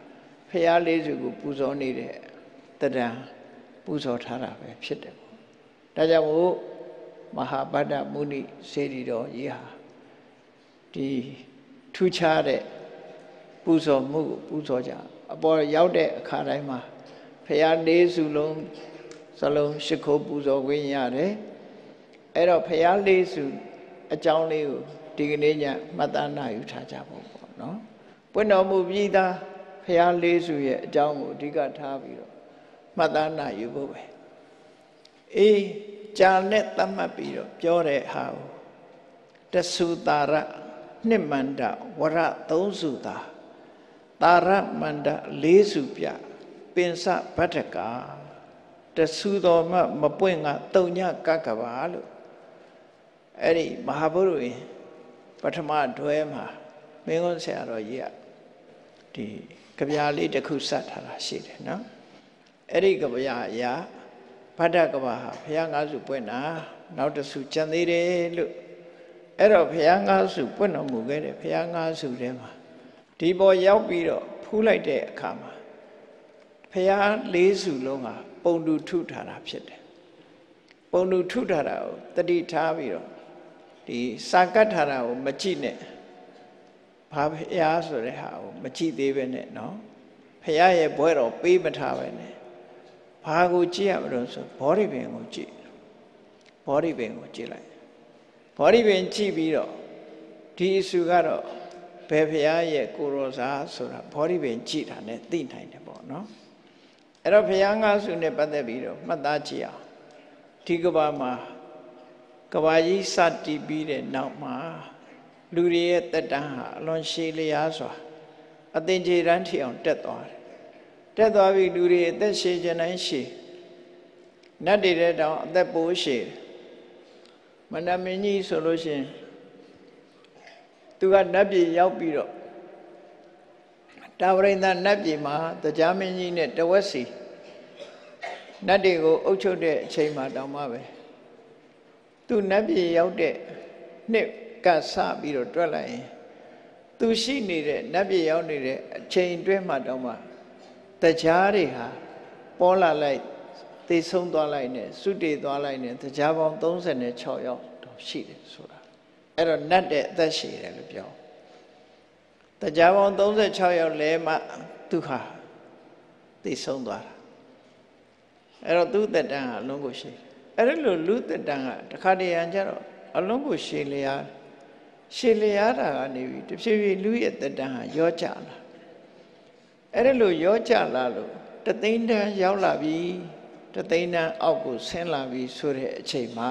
ဖရာလေးစုကိုပူဇော်နေတဲ့တဏ္ဍာပူဇော်ထားတာပဲဖြစ်တယ်ပေါ့ဒါကြောင့်မို့မဟာဗတ္တမုနိစေတီတော်ကြီးဟာဒီထူးခြားတဲ့ပူဇော်မှုကိုပူဇော်ကြအပေါ်ရောက်တဲ့အခါတိုင်းမှာဖရာလေးစုလုံးစလုံးရှိခိုးပူဇော်ခွင့်ရတယ်အဲ့တော့ဖရာလေးစုအကြောင်းလေးကိုဒီကနေ့ညမှတ်သားနိုင်ယူထားကြဖို့ပေါ့နော်ပွင့်တော်မူပြီးသားဖရာလေးစုရဲ့အကြောင်းကိုအဓိကထားပြီးတော့မှတ်သားနိုင်ယူဖို့ပဲအေးကြာနဲ့သတ်မှတ်ပြီးတော့ပြောတဲ့ဟာကိုတသုတာရနှစ်မန္တဝရသုံးစုသာတာရမန္တလေးစုပြပင်စဗတ္တကာတသုတော်မှမပွင့်ကတုံညကကဘာလို့အဲ့ဒီမဟာဗုဒ္ဓရင်ပထမတွဲမှာမင်းကုန်းဆရာတော်ကြီးကဒီကဗျာလေးတစ်ခုစတ်ထားတာရှိတယ်နော်အဲ့ဒီကဗျာအရာဗတ္တကဘာဟာဘုရားငါးစုပွင့်တာနောက်တစ်စုကျန်သေးတယ်လို့အဲ့တော့ဘုရားငါးစုပွင့်တော်မူခဲ့တယ်ဘုရားငါးစုထဲမှာဒီပေါ်ရောက်ပြီးတော့ဖူးလိုက်တဲ့အခါမှာဘုရားလေးစုလုံးဟာပုံတူထုထားတာဖြစ်တယ်ပုံတူထုထားတာကိုတတိထားပြီးတော့ဒီစာကတ်ထားတာကိုမကြည့်နဲ့ဘာဘုရားဆိုတဲ့ဟာကိုမကြည့်သေးပဲနဲ့နော်ဘုရားရဲ့ဘွဲတော်ပေးမထားပဲနဲ့ဘာကိုကြည့်ရမလို့ဆိုဘောဓိပင်ကိုကြည့်ဘောဓိပင်ကိုကြည့်လိုက်ဘောဓိပင်ကြည့်ပြီးတော့ဒီအစုကတော့ဘယ်ဘုရားရဲ့ကိုရောစာဆိုတာဘောဓိပင်ကြည့်တာနဲ့သိနိုင်တယ်ပေါ့နော်အဲ့တော့ဘုရားငါးစုနဲ့ပတ်သက်ပြီးတော့မှတ်သားကြည့်အောင်ဒီကဘာမှာကဘာကြီးစတည်ပြီးတဲ့နောက်မှာလူတွေရဲ့တက်တန်းဟာအလွန်ရှည်လျားစွာအသင်္ချေတန်းထီအောင်တက်သွားတယ်တက်သွားပြီးလူတွေအသက်ရှည်ခြင်းတိုင်းရှည်နတ်တွေတဲ့တောင်အသက်ပိုးရှည်မနမင်းကြီးဆိုလို့ရှိရင်သူကနတ်ပြည်ရောက်ပြီးတော့တာဝရိန္ဒနတ်ပြည်မှာတရားမင်းကြီးနဲ့တဝက်စီနတ်တွေကိုအုပ်ချုပ်တဲ့အချိန်မှာတောင်မှပဲသူနတ်ပြည်ရောက်တဲ့နှစ်ကဆပြီးတော့တွက်လိုက်ရင်သူရှိနေတဲ့နတ်ပြည်ရောက်နေတဲ့အချိန်တွင်းမှာတောင်မှတရားတွေဟာပေါ်လာလိုက်သိဆုံးသွားလိုက်နဲ့စုတည်သွားလိုက်နဲ့တရားပေါင်းသုံးဆယ်၆ယောက်တော့ရှိတယ်ဆိုတာအဲ့တော့နတ်တဲ့အသက်ရှိတယ်လို့ပြောတရားပေါင်းသုံးဆယ်၆ယောက်လဲမှသူဟာသိဆုံးသွားတာအဲ့တော့သူသက်တမ်းကအလုံးကိုရှိတယ်အဲ့ဒါလို့လူသက်တမ်းကတခါတည်းရန်ကြတော့အလုံးကိုရှည်လျားရှည်လျားတာကနေပြီးတဖြည်းဖြည်းလူရဲ့သက်တမ်းဟာရောကျလာအဲ့ဒါလို့ရောကျလာလို့တသိန်းတန်းရောက်လာပြီတသိန်းတန်းအောက်ကိုဆင်းလာပြီဆိုတဲ့အချိန်မှာ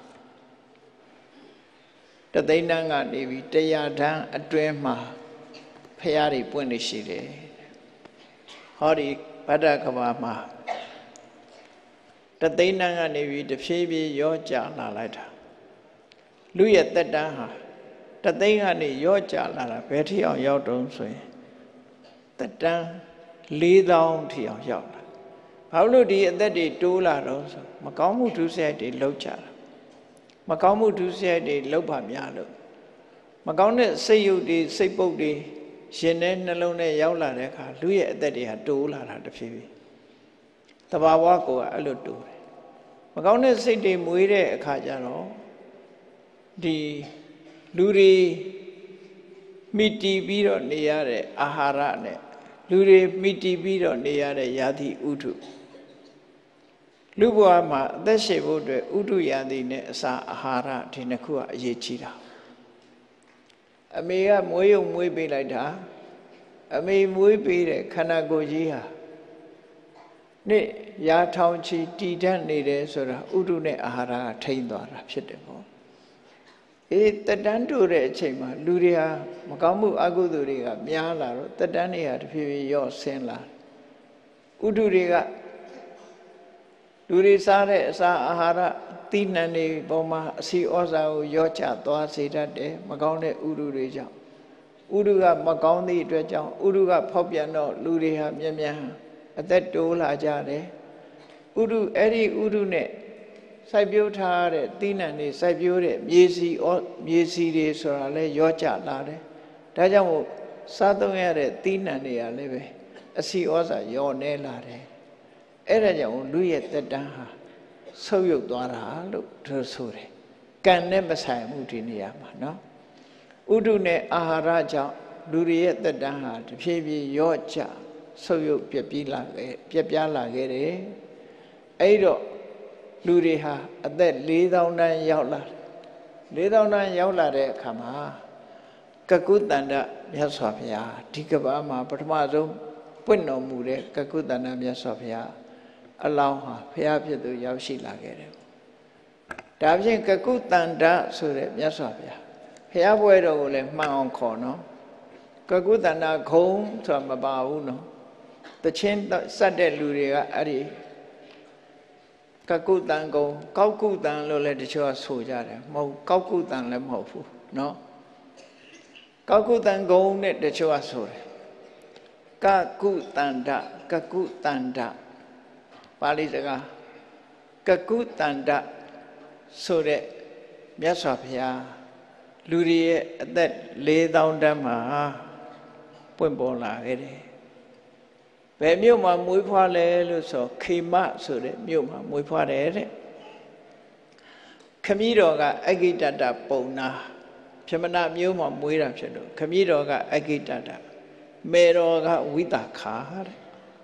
တသိန်းတန်းကနေပြီးတရားတန်းအတွင်းမှာဖရာတွေပွင့်နေရှိတယ်ဟောဒီဗတ္တကဘာမှာတသိန်းတန်းကနေပြီးတဖြည်းဖြည်းရောကျလာလိုက်တာလူရဲ့သက်တမ်းဟာတသိန်းကနေရောကျလာတာဘယ်ထိအောင်ရောက်တုံးဆိုရင်သက်တမ်းလေးသောင်းထိအောင်ရောက်လာဘာလို့ဒီအသက်တွေတိုးလာတော့ဆိုမကောင်းမှုဒုစရိုက်တွေလောက်ကြတာမကောင်းမှုဒုစရိုက်တွေလောက်ပါများလို့မကောင်းတဲ့စိတ်ယုတ်တွေစိတ်ပုတ်တွေရှင်တဲ့နှလုံးထဲရောက်လာတဲ့အခါလူရဲ့အသက်တွေဟာတိုးလာတာတဖြည်းဖြည်းတဘာဝကိုအဲ့လိုတိုးတယ်မကောင်းတဲ့စိတ်တွေမွေးတဲ့အခါကျတော့ဒီလူတွေမိတီပြီးတော့နေရတဲ့အာဟာရနဲ့လူတွေမိတီပြီးတော့နေရတဲ့ယာတိဥထုလူဘဝမှာအသက်ရှင်ဖို့အတွက်ဥထုယာတိနဲ့အစာအာဟာရဒီနှစ်ခုကအရေးကြီးတာအမေကမွေးရုံမွေးပေးလိုက်တာအမေမွေးပေးတဲ့ခန္ဓာကိုယ်ကြီးဟာနေ့ရာထောင်ချီတည်တတ်နေတယ်ဆိုတာဥထုနဲ့အာဟာရကထိန်းသွားတာဖြစ်တယ်ပေါ့အေးတတန်းတူတဲ့အချိန်မှာလူတွေဟာမကောင်းမှုအကုသိုလ်တွေကများလာတော့တတန်းတွေဟာတဖြည်းဖြည်းရော့ဆင်းလာဥထုတွေကလူတွေစားတဲ့အစာအာဟာရသီးနှံတွေပေါ်မှာအစီဩဇာကိုရော့ချသွားစေတတ်တယ်မကောင်းတဲ့ဥထုတွေကြောင့်ဥထုကမကောင်းသည့်အတွက်ကြောင့်ဥထုကဖောက်ပြန်တော့လူတွေဟာမြဲမြံအသက်တိုးလာကြတယ်ဥထုအဲ့ဒီဥထုနဲ့စိုက်ပျိုးထားတဲ့သီးနှံတွေစိုက်ပျိုးတဲ့မြေစီမြေစီတွေဆိုတာလဲရော့ကျလာတယ်ဒါကြောင့်မို့စားသုံးရတဲ့သီးနှံတွေကလည်းပဲအစီဩဇာယောနေလာတယ်အဲ့ဒါကြောင့်လူရဲ့တက်တန်းဟာဆုပ်ယုပ်သွားတာလို့သူဆိုတယ်ကံနဲ့မဆိုင်မှုဒီနေရာမှာနော်ဥဒုနဲ့အာဟာရကြောင့်လူတွေရဲ့တက်တန်းဟာတဖြည်းဖြည်းရော့ကျဆုပ်ယုပ်ပြက်ပြလာခဲ့ပြက်ပြားလာခဲ့တယ်အဲ့တော့လူတွေဟာအသက်လေးသောင်းတန်းရောက်လာလေးသောင်းတန်းရောက်လာတဲ့အခါမှာကကုတန္တမြတ်စွာဘုရားဒီကဘာမှာပထမဆုံးပွင့်တော်မူတဲ့ကကုတန္တမြတ်စွာဘုရားအလောင်းဟာဘုရားဖြစ်သူရောက်ရှိလာခဲ့တယ်ဒါဖြင့်ကကုတန္တဆိုတဲ့မြတ်စွာဘုရားဘုရားပွဲတော်ကိုလည်းမှန်အောင်ခေါ်နော်ကကုတန္တခုံဆိုတာမပါဘူးနော်တချင်းစက်တဲ့လူတွေကအဲ့ဒီကကုတန်ကုံကောက်ကုတန်လို့လည်းတချို့ကဆိုကြတယ်မဟုတ်ကောက်ကုတန်လည်းမဟုတ်ဘူးနော်ကောက်ကုတန်ကုံနဲ့တချို့ကဆိုတယ်ကကုတန္တကကုတန္တပါဠိစကားကကုတန္တဆိုတဲ့မြတ်စွာဘုရားလူတွေရဲ့အသက်လေးသောင်းတန်းမှာပွင့်ပေါ်လာခဲ့တယ်ဘယ်မြို့မှာမွေးဖွားလဲလို့ဆိုခေမဆိုတဲ့မြို့မှာမွေးဖွားတယ်တဲ့ခမည်းတော်ကအဂိတတပုံနာပြမနာမြို့မှာမွေးတာဖြစ်လို့ခမည်းတော်ကအဂိတတမေတော်ကဝိတခါတဲ့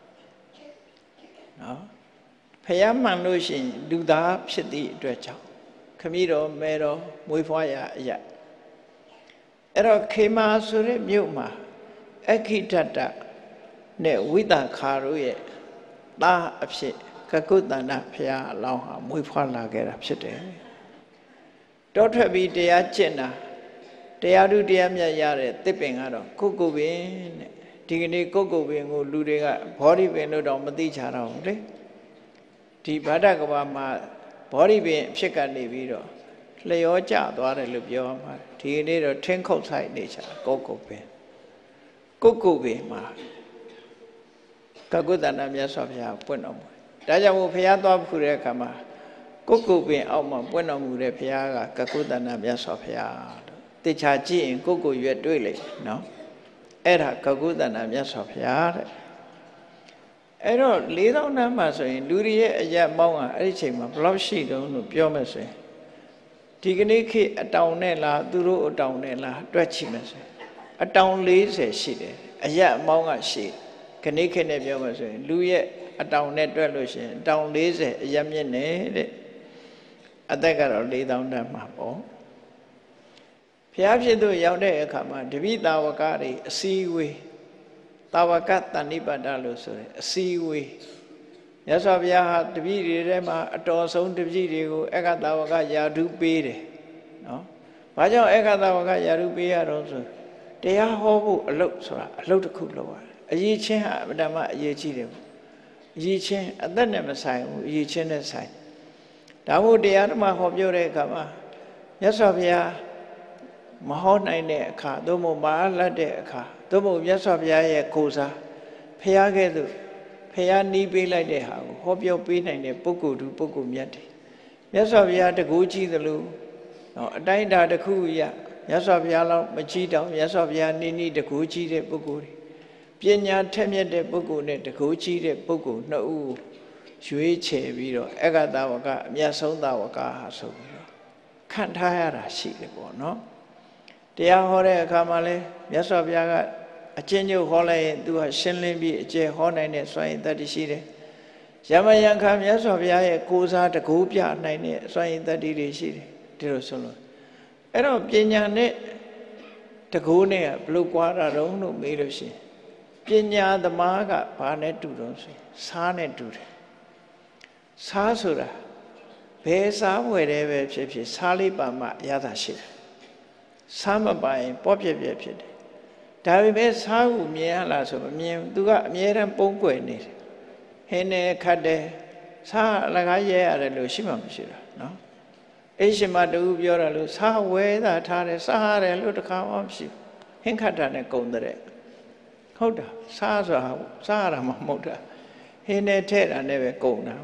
နော်ဖယားမှန်လို့ရှိရင်လူသားဖြစ်သည့်အတွက်ကြောင့်ခမည်းတော်မေတော်မွေးဖွားရအရာအဲ့တော့ခေမဆိုတဲ့မြို့မှာအဂိတတနဲ့ဝိတခါတို့ရဲ့သားအဖြစ်ကကုတန္တဘုရားအလောင်းဟာမွေးဖွားလာခဲ့တာဖြစ်တယ်တောထွက်ပြီးတရားကျင့်တာတရားဓုတရားမြတ်ရတဲ့တစ်ပင်ကတော့ကုတ်ကုတ်ပင်တဲ့ဒီကနေ့ကုတ်ကုတ်ပင်ကိုလူတွေကဘောဓိပင်လို့တော့မသိကြတော့ဘူးလေဒီဗဒ္ဒကဘာမှာဘောဓိပင်အဖြစ်ကနေပြီးတော့လျောကျသွားတယ်လို့ပြောမှာဒီကနေ့တော့ထင်းခုတ်ဆိုင်နေချာကုတ်ကုတ်ပင်ကုတ်ကုတ်ပင်မှာကကုတန္တမြတ်စွာဘုရားပွင့်တော်မူဒါကြောင့်မို့ဘုရားသွားဖူးတဲ့အခါမှာကုတ်ကုတ်ပင်အောက်မှာပွင့်တော်မူတဲ့ဘုရားကကကုတန္တမြတ်စွာဘုရားလို့တေချာကြည့်ရင်ကုတ်ကုတ်ရွက်တွေ့လိမ့်နော်အဲ့ဒါကကုတန္တမြတ်စွာဘုရားတဲ့အဲ့တော့လေးသောင်းတန်းမှာဆိုရင်လူတွေရဲ့အရက်မောင်းကအဲ့ဒီချိန်မှာဘယ်လောက်ရှိတုံးလို့ပြောမယ်ဆိုရင်ဒီကနေ့ခေတ်အတောင်နဲ့လားသူတို့အတောင်နဲ့လားတွက်ကြည့်မယ်ဆိုရင်အတောင်လေးဆယ်ရှိတယ်အရက်မောင်းကရှိခဏခေတ်နဲ့ပြောမှဆိုရင်လူရဲ့အတောင်နဲ့တွက်လို့ရှိရင်အတောင်လေးဆယ်အရက်မြင့်တဲ့အသက်ကတော့လေးသောင်းတန်းမှာပေါ့ဘုရားဖြစ်သူရောက်တဲ့အခါမှာတပိသာဝကတွေအစည်းအဝေးသာဝကတဏိပါဒလို့ဆိုတယ်အစည်းအဝေးမြတ်စွာဘုရားဟာတပိတွေထဲမှာအတော်ဆုံးတပိတွေကိုအက္ခသာဝကယာဓုပေးတယ်နော်ဘာကြောင့်အက္ခသာဝကယာဓုပေးရတော့ဆိုတရားဟောဖို့အလုပ်ဆိုတာအလုပ်တစ်ခုလုပ်ရတယ်အရေးချင်းဟာအတ္တမအရေးကြီးတယ်အရေးချင်းအသက်နဲ့မဆိုင်ဘူးအရေးချင်းနဲ့ဆိုင်ဒါမို့တရားဓမ္မဟောပြောတဲ့အခါမှာမြတ်စွာဘုရားမဟောနိုင်တဲ့အခါသို့မဟုတ်မအားလတ်တဲ့အခါသို့မဟုတ်မြတ်စွာဘုရားရဲ့ကိုယ်စားဘုရားကဲ့သို့ဘုရားနီးပေးလိုက်တဲ့ဟာကိုဟောပြောပေးနိုင်တဲ့ပုဂ္ဂိုလ်သူပုဂ္ဂိုလ်မြတ်တွေမြတ်စွာဘုရားတကူကြီးသလိုနော်အတိုင်းအတာတစ်ခုရမြတ်စွာဘုရားလောက်မကြီးတောင်မြတ်စွာဘုရားနီးနီးတကူကြီးတဲ့ပုဂ္ဂိုလ်တွေပညာထက်မြက်တဲ့ပုဂ္ဂိုလ်နဲ့တကူကြီးတဲ့ပုဂ္ဂိုလ်နှစ်ဦးရွေးချယ်ပြီးတော့အက္ခသာဝကအမြတ်ဆုံးသာဝကဟာဆိုပြီးတော့ခံထားရတာရှိတယ်ပေါ့နော်တရားဟောတဲ့အခါမှာလဲမြတ်စွာဘုရားကအကျဉ်းချုပ်ဟောလိုက်ရင်သူကရှင်းလင်းပြီးအကျယ်ဟောနိုင်တဲ့စွမ်းရည်တတ်တရှိတယ်ယမယံခါမြတ်စွာဘုရားရဲ့ကိုးစားတကူပြနိုင်တဲ့စွမ်းရည်တတ်တွေရှိတယ်ဒီလိုဆိုလို့အဲ့တော့ပညာနဲ့တကူနဲ့ဘလို့ကွာတာတုံးလို့မေးလို့ရှိရင်ပညာသမားကဘာနဲ့တူတော့ဆိုစားနဲ့တူတယ်စားဆိုတာဘယ်စားဝယ်တယ်ပဲဖြစ်ဖြစ်စားလေးပါမှရတာရှိတယ်စားမပိုင်ပေါ့ပြက်ပြက်ဖြစ်တယ်ဒါပေမဲ့စားကိုမြင်ရလားဆိုမမြင်သူကအမြဲတမ်းပုံကွယ်နေတယ်ဟင်းနဲ့ခတ်တယ်စားအလကားရဲရတယ်လို့ရှိမှမရှိတာနော်အိရှင်မတူပြောတာလို့စားဝဲတာထားတယ်စားရတယ်လို့တခါမှမရှိဟင်းခတ်တာနဲ့ကုန်တဲ့ဟုတ်တာစားဆိုတာစားရတာမှမဟုတ်တာဟင်းနဲ့ထဲ့တာနဲ့ပဲကုန်တာ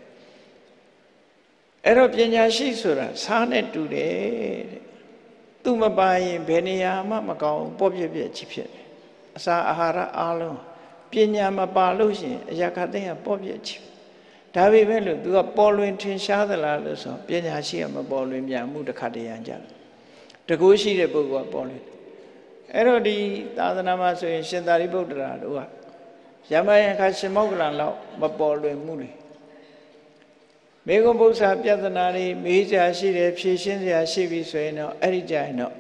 အဲ့တော့ပညာရှိဆိုတာစားနဲ့တူတယ်တဲ့သူမပါရင်ဘယ်နေရာမှမကောင်းပေါ့ပြက်ပြက်ကြီးဖြစ်တယ်အစာအာဟာရအားလုံးတညာမပါလို့ရှိရင်အရာခသိကပေါ့ပြည့်ချင်ဒါပေမဲ့လို့ तू ကပေါ်လွင်ထင်ရှားသလားလို့ဆိုပညာရှိကမပေါ်လွင်မြန်မှုတစ်ခါတည်းရကြတကူရှိတဲ့ပုဂ္ဂိုလ်ကပေါ်လွင်အဲ့တော့ဒီသာသနာမှာဆိုရင်ရှင်သာရိပုတ္တရာတို့ကရမယခရှင်မောက္ကလံလောက်မပေါ်လွင်မှုလေမေဂုံပု္ပ္ပာပြဿနာတွေမေးစရာရှိတယ်ဖြေရှင်းစရာရှိပြီဆိုရင်တော့အဲ့ဒီကြရင်တော့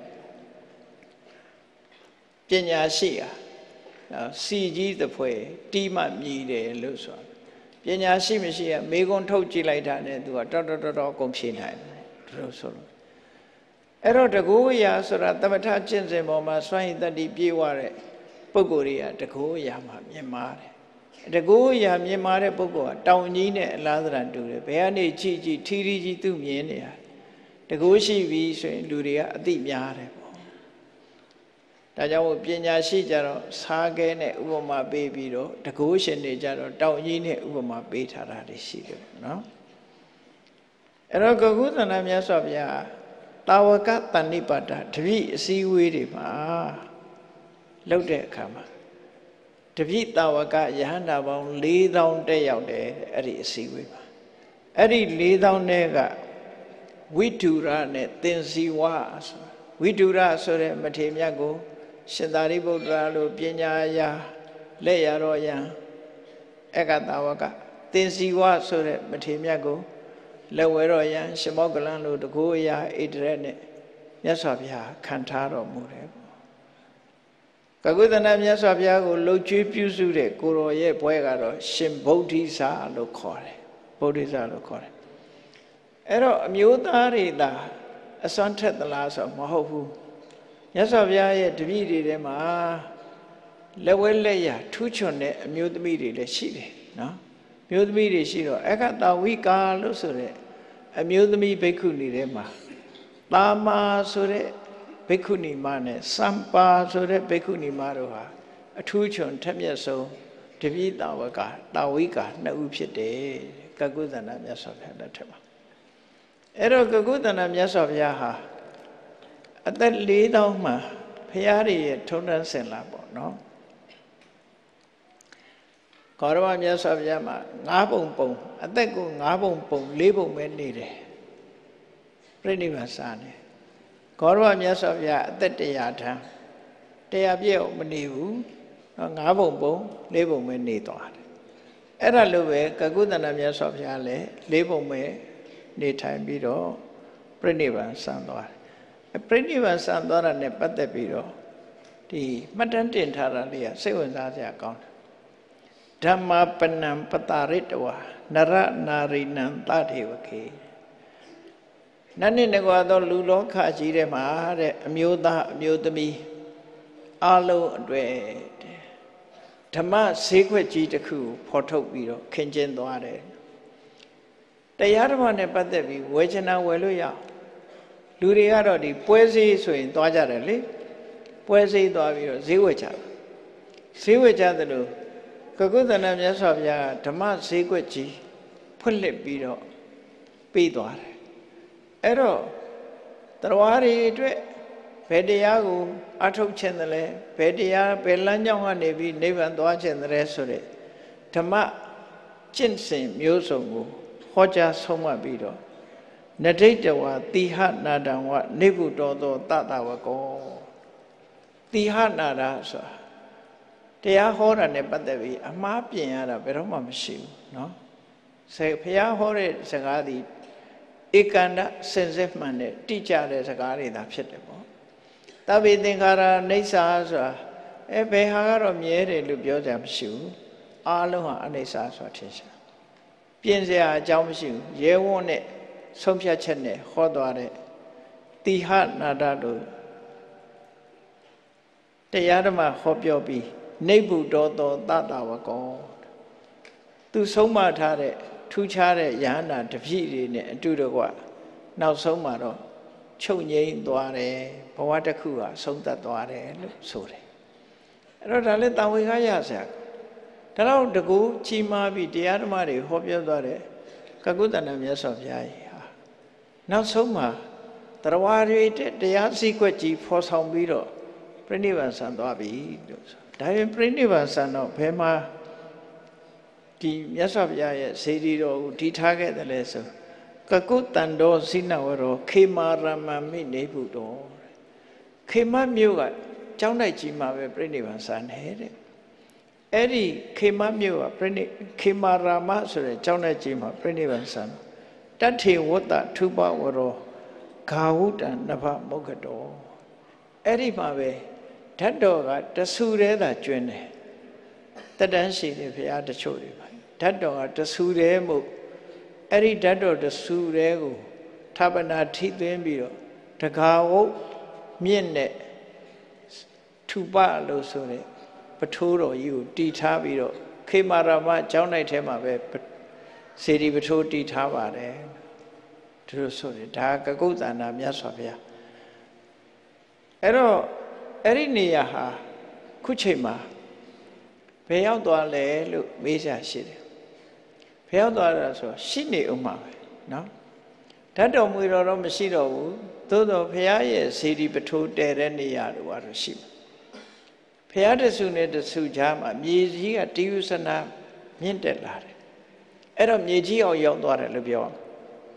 ပညာရှိဟာစီကြီးတစ်ဖွဲ့တီးမှမြည်တယ်လို့ဆိုတာပညာရှိမရှိကမေဂုံထုတ်ကြည့်လိုက်တာနဲ့သူကတော်တော်တော်တော်အကုန်ဖြေနိုင်တယ်လို့ဆိုလို့အဲ့တော့တကူဝိယာဆိုတာသမထကျင့်စဉ်ပေါ်မှာစွန့်ရည်တတ္တိပြေဝတဲ့ပုဂ္ဂိုလ်တွေကတကူဝိယာမှာမြင်မာတယ်တကူဝိယာမြင်မာတဲ့ပုဂ္ဂိုလ်ကတောင်ကြီးနဲ့အလားသဏ္ဍာန်တူတယ်ဘယ်ကနေကြည့်ကြည့်ထီထီကြီးသူ့မြင်နေတာတကူရှိပြီဆိုရင်လူတွေကအသိများတယ်ပေါ့ဒါကြောင့်ပညာရှိကြတော့စားခဲနဲ့ဥပမာပေးပြီးတော့တကူရှင်တွေကြတော့တောင်ကြီးနဲ့ဥပမာပေးထားတာတွေရှိတယ်ပေါ့နော်အဲ့တော့ကကုသနာမြတ်စွာဘုရားတာဝကတဏ္ဍိပါဒတပိအစည်းအဝေးတွေမှာလုပ်တဲ့အခါမှာတပိတာဝကယဟန္တာပေါင်းလေးသောင်းတက်ရောက်တယ်အဲ့ဒီအစည်းအဝေးမှာအဲ့ဒီလေးသောင်းနဲ့ကဝိတုရနဲ့သင်္စီဝဆိုဝိတုရဆိုတဲ့မထေရမြတ်ကိုရှင်သာရိပုတ္တရာလိုပညာရာလက်ရတော်ယံအက္ခတာဝကသင်္စီဝဆိုတဲ့မထေရမြတ်ကိုလက်ဝဲတော်ယံရှင်မောက္ကလံလိုတကူအရာဣတရက်နဲ့မြတ်စွာဘုရားခံထားတော်မူတယ်ပေါ့ကကုသနာမြတ်စွာဘုရားကိုလှုပ်ကြွေးပြုစုတဲ့ကိုရောရဲ့ဘွဲကတော့ရှင်ဗုဒ္ဓိဆာလို့ခေါ်တယ်ဗုဒ္ဓိဆာလို့ခေါ်တယ်အဲ့တော့အမျိုးသားတွေသာအစွမ်းထက်သလားဆိုမဟုတ်ဘူးမြတ်စွာဘုရားရဲ့တပည့်တွေထဲမှာလက်ဝဲလက်ရထူးချွန်တဲ့အမျိုးသမီးတွေလည်းရှိတယ်နော်မျိုးသမီးတွေရှိတော့အက္ခတဝိကာလို့ဆိုတဲ့အမျိုးသမီးဘိက္ခုနီထဲမှာတာမာဆိုတဲ့ဘိက္ခုနီမနဲ့စံပါဆိုတဲ့ဘိက္ခုနီမတို့ဟာအထူးချွန်ထက်မြက်ဆုံးတပည့်တာဝကတာဝိကာနှစ်ဦးဖြစ်တယ်ကကုသနာမြတ်စွာဘုရားလက်ထက်မှာအဲ့တော့ကကုသနာမြတ်စွာဘုရားဟာအသက်လေးသောင်းမှာဘုရားရဲ့ထုံးတမ်းစင်လာပေါ့နော်ကောရမမြတ်စွာဘုရားမှာငါးပုံပုံအသက်ကိုငါးပုံပုံလေးပုံပဲနေတယ်ပြိဋိဘံစာနေကောရမမြတ်စွာဘုရားအသက်တရားထမ်းတရားပြည့်အောင်မနေဘူးငါးပုံပုံလေးပုံပဲနေသွားတယ်အဲ့ဒါလိုပဲကကုသနာမြတ်စွာဘုရားလည်းလေးပုံပဲနေထိုင်ပြီးတော့ပြိဋိဘံစံသွားတယ်ပြိဋိဘံစံသွားတာနဲ့ပတ်သက်ပြီးတော့ဒီမှတ်တမ်းတင်ထားတာလေးကစိတ်ဝင်စားစရာကောင်းတယ်ဓမ္မပနံပတာရိတဝနရနာရိနံတထေဝခေနတ်နဲ့ကွာသောလူလောကကြီးထဲမှာတဲ့အမျိုးသားအမျိုးသမီးအလုံးအတွေ့ဓမ္မဈေးခွက်ကြီးတစ်ခုဖော်ထုတ်ပြီးတော့ခင်းကျင်းသွားတယ်တရားဓမ္မနဲ့ပတ်သက်ပြီးဝေချနာဝယ်လို့ရလူတွေကတော့ဒီပွဲစည်းဆိုရင်သွားကြတယ်လေပွဲစည်းသွားပြီးတော့ဈေးဝယ်ကြဈေးဝယ်ကြတယ်လို့ကကုသနာမြတ်စွာဘုရားဓမ္မဈေးကွက်ကြီးဖွင့်လှစ်ပြီးတော့ပေးသွားတယ်အဲ့တော့တရားတွေအတွက်ဘယ်တရားကိုအထုတ်ခြင်းတယ်လဲဘယ်တရားဘယ်လမ်းကြောင်းကနေပြီးနိဗ္ဗာန်သွားခြင်းတယ်ဆိုတဲ့ဓမ္မကျင့်စဉ်မျိုးစုံကိုဟောကြားဆုံးမပြီးတော့နဒိဋ္ဌဝတိဟနာတံဝနိဗ္ဗုတောသောတတဝကောတိဟနာတာဆိုတာတရားဟောတာနဲ့ပတ်သက်ပြီးအမှားပြင်ရတာဘယ်တော့မှမရှိဘူးเนาะဆေဘုရားဟောတဲ့စကားဒီဧကန္တစင်စစ်မှန်တဲ့တိကျတဲ့စကားတွေသာဖြစ်တယ်ပေါ့တဗ္ဗေသင်္ခါရအိဋ္ဌာဆိုတာအဲဘယ်ဟာကတော့မြဲတယ်လို့ပြောကြမရှိဘူးအားလုံးဟာအိဋ္ဌာဆိုတာထင်ရှားပြင်စရာအကြောင်းမရှိဘူးရဲဝံ့နဲ့ဆုံးဖြတ်ချက်နဲ့ဟောသွားတဲ့တိဟနာတတို့တရားဓမ္မဟောပြောပြီးနိဗ္ဗုတောသောတတဝကောသူဆုံးမထားတဲ့ထူးခြားတဲ့ယဟန္တာတပည့်တွေနဲ့အတူတကွနောက်ဆုံးမှာတော့ချုပ်ငြိမ်းသွားတယ်ဘဝတစ်ခုဟာဆုံးသက်သွားတယ်လို့ဆိုတယ်အဲ့တော့ဒါလည်းတာဝေကရဆရာဒါတော့တကူကြီးမားပြီးတရားဓမ္မတွေဟောပြောသွားတဲ့ကကုသနာမြတ်စွာဘုရားကြီးဟာနောက်ဆုံးမှာတရားတွေတရားစည်းကွက်ကြီးဖော်ဆောင်ပြီးတော့ပြိဋိဘံဆံသွားပြီလို့ဆိုဒါရင်ပြိဋိဘံဆန်တော့ဘယ်မှာဒီမြတ်စွာဘုရားရဲ့စေတီတော်ကိုတည်ထားခဲ့တယ်လဲဆိုကကုတန်တော်စိနဝရောခေမာရမံမိနေဘူးတော်ခေမမြို့ကကျောင်းတိုက်ကြီးမှာပဲပြိဋိဘံဆန်နေတဲ့အဲ့ဒီခေမမြို့ကပြိဋိခေမာရမဆိုတဲ့ကျောင်းတိုက်ကြီးမှာပြိဋိဘံဆန်တထေဝတ္တထုပဝရောဂါဟုတံနဖမုခတောအဲ့ဒီမှာပဲဓာတ်တော်ကတဆူတဲသာကျွင်းတယ်တတန်းရှိတယ်ဘုရားတချို့တွေပါဓာတ်တော်ကတဆူတဲမို့အဲ့ဒီဓာတ်တော်တဆူတဲကိုဌာပနာထိသွင်းပြီးတော့တဂါဝုတ်မြင့်နဲ့ထုပလို့ဆိုတဲ့ပထိုးတော်ကြီးကိုတီထားပြီးတော့ခေမာရမကျောင်းလိုက်ထဲမှာပဲစေတီပထိုးတီထားပါတယ်သူတို့ဆိုတယ်ဒါကကုတ်တန္တာမြတ်စွာဘုရားအဲ့တော့အဲ့ဒီနေရာဟာခုချိန်မှာဘယ်ရောက်သွားလဲလို့မေးကြရှိတယ်ဘယ်ရောက်သွားတာဆိုရှိနေဥမှာပဲနော်ဓာတ်တော်မူတော်တော့မရှိတော့ဘူးသို့တော့ဘုရားရဲ့စေတီပထိုးတည်တဲ့နေရာတို့ကတော့ရှိမှာဘုရားတဆူနဲ့တဆူကြားမှာမြေကြီးကတိယုစနာမြင့်တက်လာတယ်အဲ့တော့မြေကြီးအောင်ရောက်သွားတယ်လို့ပြောအောင်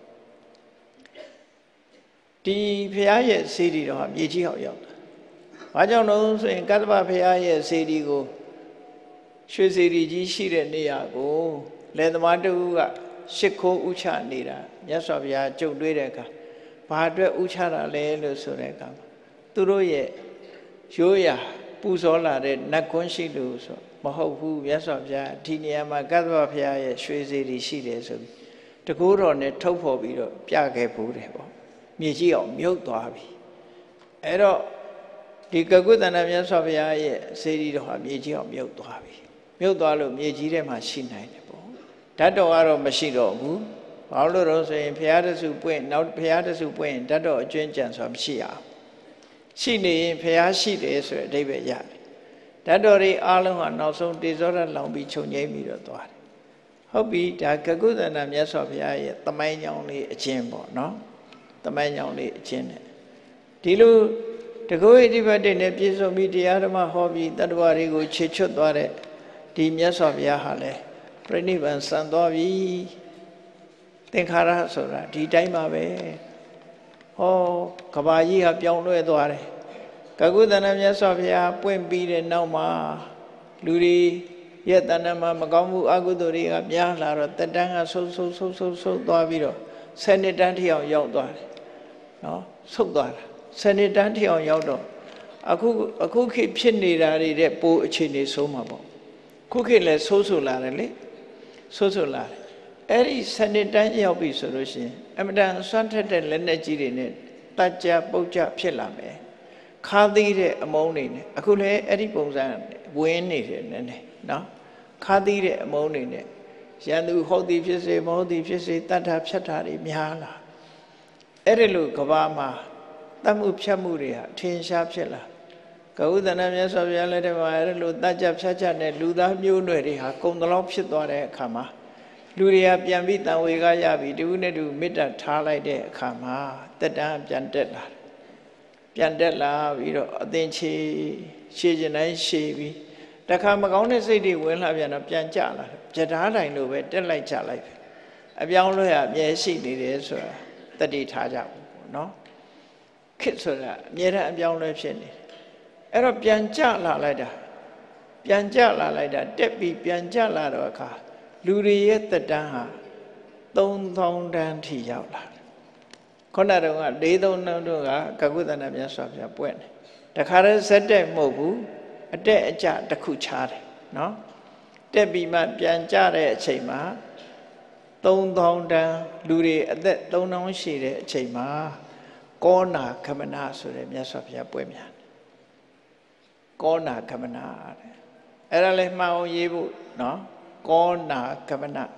ဒီဘုရားရဲ့စေတီတော်ဟာမြေကြီးအောင်ရောက်တာဘာကြောင့်လို့ဆိုရင်ကတ္တဗဘုရားရဲ့စေတီကိုရွှေစေတီကြီးရှိတဲ့နေရာကိုလယ်သမားတူကရှ िख ိုးဥချနေတာမြတ်စွာဘုရားကြုံတွေ့တဲ့အခါဘာအတွက်ဥချတာလဲလို့ဆိုတဲ့အခါသူတို့ရဲ့ရိုးရာပူဇော်လာတဲ့နတ်ကွန်းရှိလို့ဆိုမဟုတ်ဘူးမြတ်စွာဘုရားဒီနေရာမှာကတ္တဗဘုရားရဲ့ရွှေစေတီရှိတယ်ဆိုပြီးတကူတော်နဲ့ထုတ်ဖော်ပြီးတော့ပြခဲ့ဘူးတယ်ပေါ့မြေကြီးအောင်မြုပ်သွားပြီအဲ့တော့ဒီကကုတန္တမြတ်စွာဘုရားရဲ့စေတီတော်ဟာမြေကြီးအောင်မြုပ်သွားပြီမြုပ်သွားလို့မြေကြီးထဲမှာရှိနိုင်တယ်ပေါ့ဓာတ်တော်ကတော့မရှိတော့ဘူးဘာလို့လဲဆိုရင်ဘုရားတဆူပွင့်နောက်ဘုရားတဆူပွင့်ဓာတ်တော်အကျွင်းကြံဆိုတာမရှိအောင်ရှိနေရင်ဘုရားရှိတယ်ဆိုတဲ့အဓိပ္ပာယ်ရတယ်ဓာတ်တော်တွေအားလုံးဟာနောက်ဆုံးတေဇောရလောင်ပြီးချုပ်ငြိမ်းပြီးတော့သွားတယ်ဟုတ်ပြီဒါကကုတန္တမြတ်စွာဘုရားရဲ့သမိုင်းကြောင်းလေးအချင်းပေါ့နော်သမိုင်းကြောင်းလေးအချင်းနဲ့ဒီလိုတကုဣတိပတ္တိနဲ့ပြည့်စုံပြီးတရားဓမ္မဟောပြီးတတ္တဝါတွေကိုခြေချွတ်သွားတဲ့ဒီမြတ်စွာဘုရားဟာလည်းပြိဋိဘံဆံသွားပြီသင်္ခါရဆိုတာဒီတိုင်းပါပဲဟောကဘာကြီးဟာပြောင်းလဲသွားတယ်ကကုတန္တမြတ်စွာဘုရားပွင့်ပြီးတဲ့နောက်မှာလူတွေရဲ့တဏ္ဍမှာမကောင်းမှုအကုသိုလ်တွေကများလာတော့တတန်းကဆုပ်ဆုပ်ဆုပ်ဆုပ်ဆုပ်သွားပြီးတော့ဆယ်နှစ်တန်းထိအောင်ရောက်သွားတယ်နော်ဆုပ်သွားတာဆယ်နှစ်တန်းထိအောင်ရောက်တော့အခုအခုခေတ်ဖြစ်နေတာတွေတဲ့ပိုအခြေအနေဆုံးမှာပေါ့ခုခေတ်လည်းဆိုးဆိုးလာတယ်လေဆိုးဆိုးလာတယ်အဲ့ဒီဆယ်နှစ်တန်းရောက်ပြီဆိုလို့ရှိရင်အမတန်ဆွမ်းထက်တဲ့လက်နဲ့ကြီးတွေနဲ့တတ်ကြပုတ်ကြဖြစ်လာမယ်ခါသီးတဲ့အမုန်းတွေနဲ့အခုလည်းအဲ့ဒီပုံစံဝင်းနေတယ်နည်းနည်းနော်ခါသီးတဲ့အမုန်းတွေနဲ့ရန်သူဟုတ်သည်ဖြစ်စေမဟုတ်သည်ဖြစ်စေတတ်တာဖြတ်တာတွေများလာအဲ့ဒီလိုကဘာမှာတတ်မှုဖြတ်မှုတွေဟာထင်ရှားဖြစ်လာကဟုတန္တမြတ်စွာဘုရားလက်ထက်မှာအဲ့ဒီလိုတတ်ကြဖြတ်ကြတဲ့လူသားမျိုးနွယ်တွေဟာကုံတလောက်ဖြစ်သွားတဲ့အခါမှာလူတွေကပြန်ပြီးတန်ဝေကရပြီးတူနဲ့တူမေတ္တာထားလိုက်တဲ့အခါမှာတက်တန်းပြန်တက်လာပြန်တက်လာပြီးတော့အသင်ချေရှေ့ကျင်တိုင်းရှေ့ပြီးတခါမကောင်းတဲ့စိတ်တွေဝင်လာပြန်တော့ပြန်ကြလာကြထားတိုင်းလိုပဲတက်လိုက်ကြလိုက်ပဲအပြောင်းလဲရအမြဲရှိနေတယ်ဆိုတာတတိထားကြဘူးပေါ့နော်ခေတ်ဆိုတာအမြဲတမ်းအပြောင်းလဲဖြစ်နေတယ်အဲ့တော့ပြန်ကြလာလိုက်တာပြန်ကြလာလိုက်တာတက်ပြီးပြန်ကြလာတော့အခါလူတွေရဲ့တက်တန်းဟာသုံးထောင်တန်းထိရောက်လာတယ်ခုနတုန်းကလေးသုံးနှုန်းတို့ကကကုတန္တမြတ်စွာဘုရားပွင့်တယ်တခါတည်းဇက်တက်မဟုတ်ဘူးအတက်အကျတစ်ခုခြားတယ်နော်တက်ပြီးမှပြန်ကြတဲ့အချိန်မှာသုံးထောင်တန်းလူတွေအသက်သုံးထောင်ရှိတဲ့အချိန်မှာကောနာခမနာဆိုတဲ့မြတ်စွာဘုရားပွင့်မြန်ကောနာခမနာတဲ့အဲ့ဒါလည်းမှန်အောင်ရေးဖို့နော်ကောနာခမနာ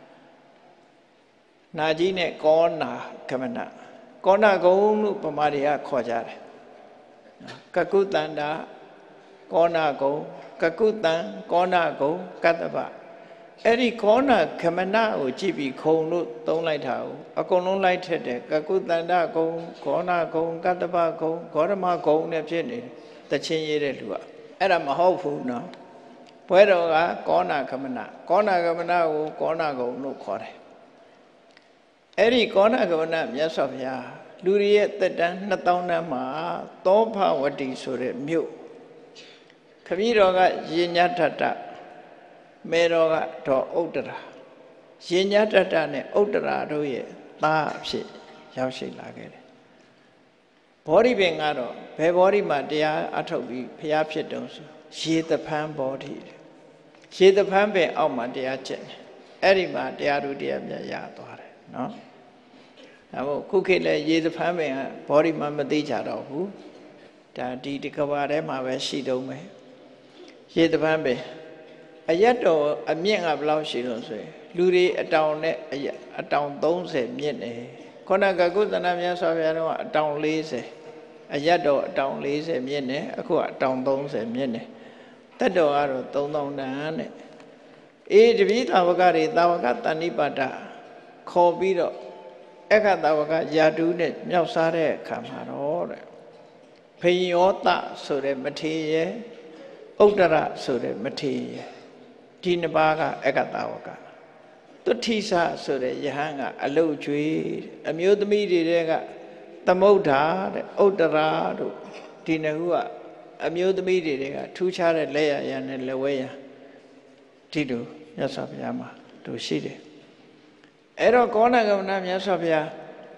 နာကြီးနဲ့ကောနာခမနာကောနာကုံလို့ဗမာတွေကခေါ်ကြတယ်ကကုတန္တာကောနာကုံကကုတံကောနာကုံကတ္တဗအဲ့ဒီကောနာခမနာကိုကြည့်ပြီးခုံလို့သုံးလိုက်တာကိုအကုန်လုံးလိုက်ထက်တယ်ကကုတန္တာကုံကောနာကုံကတ္တဗကုံဂေါရမကုံနဲ့ဖြစ်နေတယ်တချင်းရေးတဲ့လူကအဲ့ဒါမဟုတ်ဘူးနော်ပွဲတော်ကကောဏဂမနကောဏဂမနကိုကောဏဂုံလို့ခေါ်တယ်အဲ့ဒီကောဏဂမနမြတ်စွာဘုရားလူတွေရဲ့သက်တမ်းနှစ်သောင်းတန်းမှာသောဖဝတိဆိုတဲ့မြို့ခမည်းတော်ကရေညထတ္တမေတော်ကဒေါ်ဥဒ္ဒရာရေညထတ္တနဲ့ဥဒ္ဒရာတို့ရဲ့သားအဖြစ်ရောက်ရှိလာခဲ့တယ်ဘောဓိပင်ကတော့ဘယ်ဘောဓိမှာတရားအထုတ်ပြီးဘုရားဖြစ်တုံးဆိုရေတဖန်းဘောဓိရေတဖန်းပင်အောက်မှာတရားကျင့်တယ်အဲ့ဒီမှာတရားသူတရားမြတ်ရသွားတယ်နော်ဒါမို့ခုခေတ်လည်းရေတဖန်းပင်ကဘောဓိမှာမသိကြတော့ဘူးဒါဒီဒီကဘာထဲမှာပဲရှိတုံးပဲရေတဖန်းပင်အရတ်တော်အမြင့်ကဘယ်လောက်ရှိလို့ဆိုရင်လူတွေအတောင်နဲ့အတောင်သုံးဆယ်မြင့်တယ်ခொနကကုသနာမြတ်စွာဘုရားတော့အတောင်လေးဆယ်အရတ်တော်အတောင်လေးဆယ်မြင့်တယ်အခုကအတောင်သုံးဆယ်မြင့်တယ်တက်တော်ကတော့သုံးသောင်းတန်တဲ့အေးတပည့်သာဝကတွေသာဝကတဏိပါဒခေါ်ပြီးတော့အခသာဝကယာတုနဲ့မြောက်စားတဲ့အခါမှာတော့တဲ့ဖယောတဆိုတဲ့မထေရဥဒ္ဒရဆိုတဲ့မထေရဒီနှစ်ပါးကအခသာဝကသုထိစဆိုတဲ့ယဟန်ကအလုတ်ကျွေးအမျိုးသမီးတွေကသမုဒ္ဓါတဲ့ဥဒ္ဒရာတို့ဒီနှစ်ခုကအမျိုးသမီးတွေကထူးခြားတဲ့လက်ရရနဲ့လက်ဝဲရဒီလိုမြတ်စွာဘုရားမှာတို့ရှိတယ်အဲ့တော့ကောဏဂမနမြတ်စွာဘုရား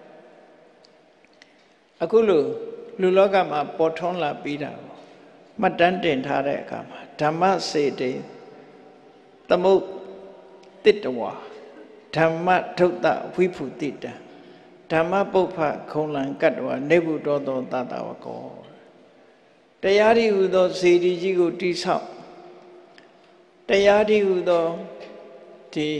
အခုလိုလူလောကမှာပေါ်ထွန်းလာပြီးတာကိုမှတ်တမ်းတင်ထားတဲ့အခါမှာဓမ္မစေတေသမုတ်တိတဝါဓမ္မဒုတ်တဝိဖုတိတံဓမ္မပုပ္ပခုံလံကတ္တဝနေဗုတောသောတတဝကောတရားဒီဟုသောစေတီကြီးကိုတိဆောက်တရားဒီဟုသောဒီ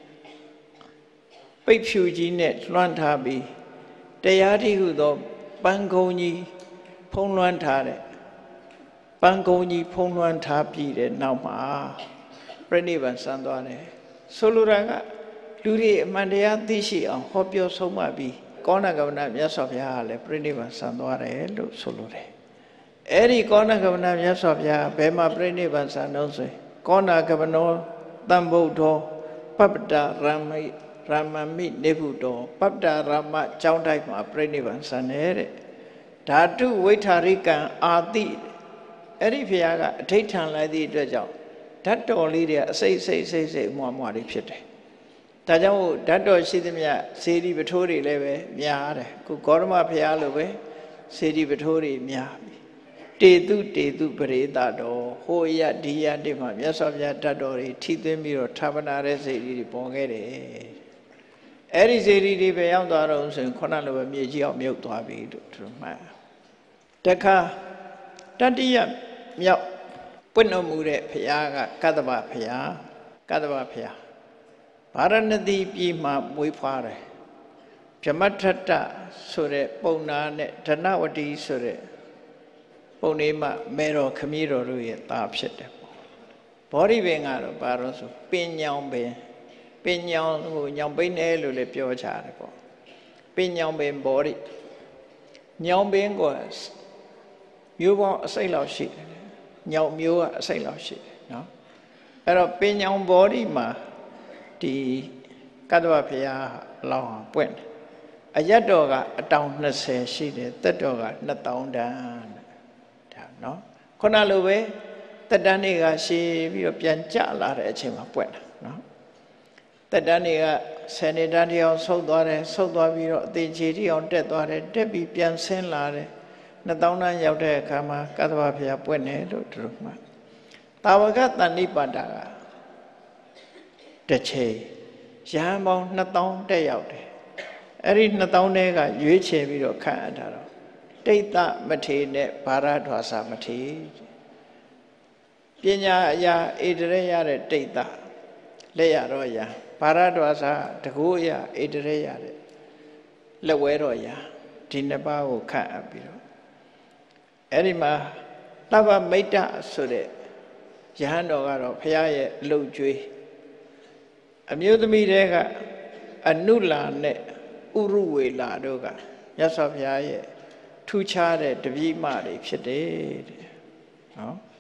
ပိတ်ဖြူကြီးနဲ့လွှမ်းထားပြီးတရားဒီဟုသောပန်းကုံကြီးဖုံးလွှမ်းထားတဲ့ပန်းကုံကြီးဖုံးလွှမ်းထားပြီးတဲ့နောက်မှာပြိဋိဘံစံသွားတယ်ဆိုလိုတာကလူတွေအမှန်တရားသိရှိအောင်ဟောပြောဆုံးမပြီးကောဏဂမနမြတ်စွာဘုရားကလည်းပြိဋိဘံစံသွားတယ်လို့ဆိုလိုတယ်အဲ့ဒီကောဏဂမနမြတ်စွာဘုရားဘယ်မှာပြိဋိဘံစံတော့ဆိုကောဏဂမနောတံဗုဒ္ဓောပပ္ပတရမိရမမိနေဗုတောပပ္ပတရမကျောင်းတိုက်မှာပြိဋိဘံစံနေတဲ့ဓာတုဝိထာရိကံအာတိအဲ့ဒီဘုရားကအဋိဋ္ဌံလိုက်သည့်အတွက်ကြောင့်ဓာတ်တော်လေးတွေအစိတ်စိတ်စိတ်စိတ်မွားမွားတွေဖြစ်တယ်ဒါကြောင့်ဓာတ်တော်ရှိသမျှစေတီပထိုးတွေလည်းပဲများတယ်ခုဂေါရမဘုရားလိုပဲစေတီပထိုးတွေများပြီတေတုတေတုပရိသတော်ဟိုရဒီရတိမှာမြတ်စွာဘုရားဓာတ်တော်တွေထိသွင်းပြီးတော့ဌာပနာတဲ့စေတီတွေပေါ်ခဲ့တယ်အဲ့ဒီစေတီတွေပဲရောက်သွားတော့ဆိုရင်ခုနလိုပဲမြေကြီးအောင်မြုပ်သွားပြီလို့သူမှတ်တခါတတိယမြောက်ပွင့်တော်မူတဲ့ဘုရားကကတ္တဗဘုရားကတ္တဗဘုရားဗာရဏသီပြည်မှာမွေးဖွားတယ်ဗြဟ္မထတ္တဆိုတဲ့ပုံနာနဲ့ဓနဝတီဆိုတဲ့ပုံလေးမှမေတော်ခမည်းတော်တို့ရဲ့သားဖြစ်တယ်ဘောဓိပင်ကတော့ဘာလို့ဆိုပင်ညောင်ပင်ပင်ညောင်ဟိုညောင်ပိန်းတယ်လို့လည်းပြောကြတယ်ပေါ့ပင်ညောင်ပင်ဘောဓိညောင်ပင်ကမျိုးပေါင်းအစိတ်လောက်ရှိတယ်ညောင်မျိုးကအစိတ်လောက်ရှိတယ်နော်အဲ့တော့ပင်ညောင်ဘောဓိမှာဒီကတ္တဗဘုရားလောင်းပွင့်တယ်အရတ်တော်ကအတောင်နှစ်ဆယ်ရှိတယ်တက်တော်ကနှစ်သောင်းတန်ဒါနော်ခုနလိုပဲတက်တန်းတွေကရှည်ပြီးတော့ပြန်ကျလာတဲ့အချိန်မှာပွင့်တာနော်တက်တန်းတွေကဆယ်နှစ်တန်းတည်းအောင်ဆုတ်သွားတယ်ဆုတ်သွားပြီးတော့အသေးချေတိအောင်တက်သွားတယ်တက်ပြီးပြန်ဆင်းလာတယ်နှစ်သောင်းတန်းရောက်တဲ့အခါမှာကတ္တဗဘုရားပွင့်တယ်လို့သူတို့မှတာဝကတဏိပါဒကတစ်ချိန်ရဟန်းပေါင်းနှစ်သောင်းတက်ရောက်တယ်အဲ့ဒီနှစ်သောင်းထဲကရွေးချယ်ပြီးတော့ခန့်အပ်တာတော့တိတ်တမထေနဲ့ဘာရဒွါစာမထေပညာအရာဣတရေရတဲ့တိတ်တလက်ရတော့ရဘာရဒွါစာတကူအရာဣတရေရတဲ့လက်ဝဲတော့ရဒီနှစ်ပါးကိုခန့်အပ်ပြီးတော့အဲ့ဒီမှာတဗ္ဗမိတ်တဆိုတဲ့ယဟန်တော်ကတော့ဘုရားရဲ့အလုပ်ကျွေးအမျိုးသမီးတွေကအနုလာနဲ့ဥရုဝေလာတို့ကမြတ်စွာဘုရားရဲ့ထူးခြားတဲ့တပည့်မတွေဖြစ်တယ်တဲ့နော်တ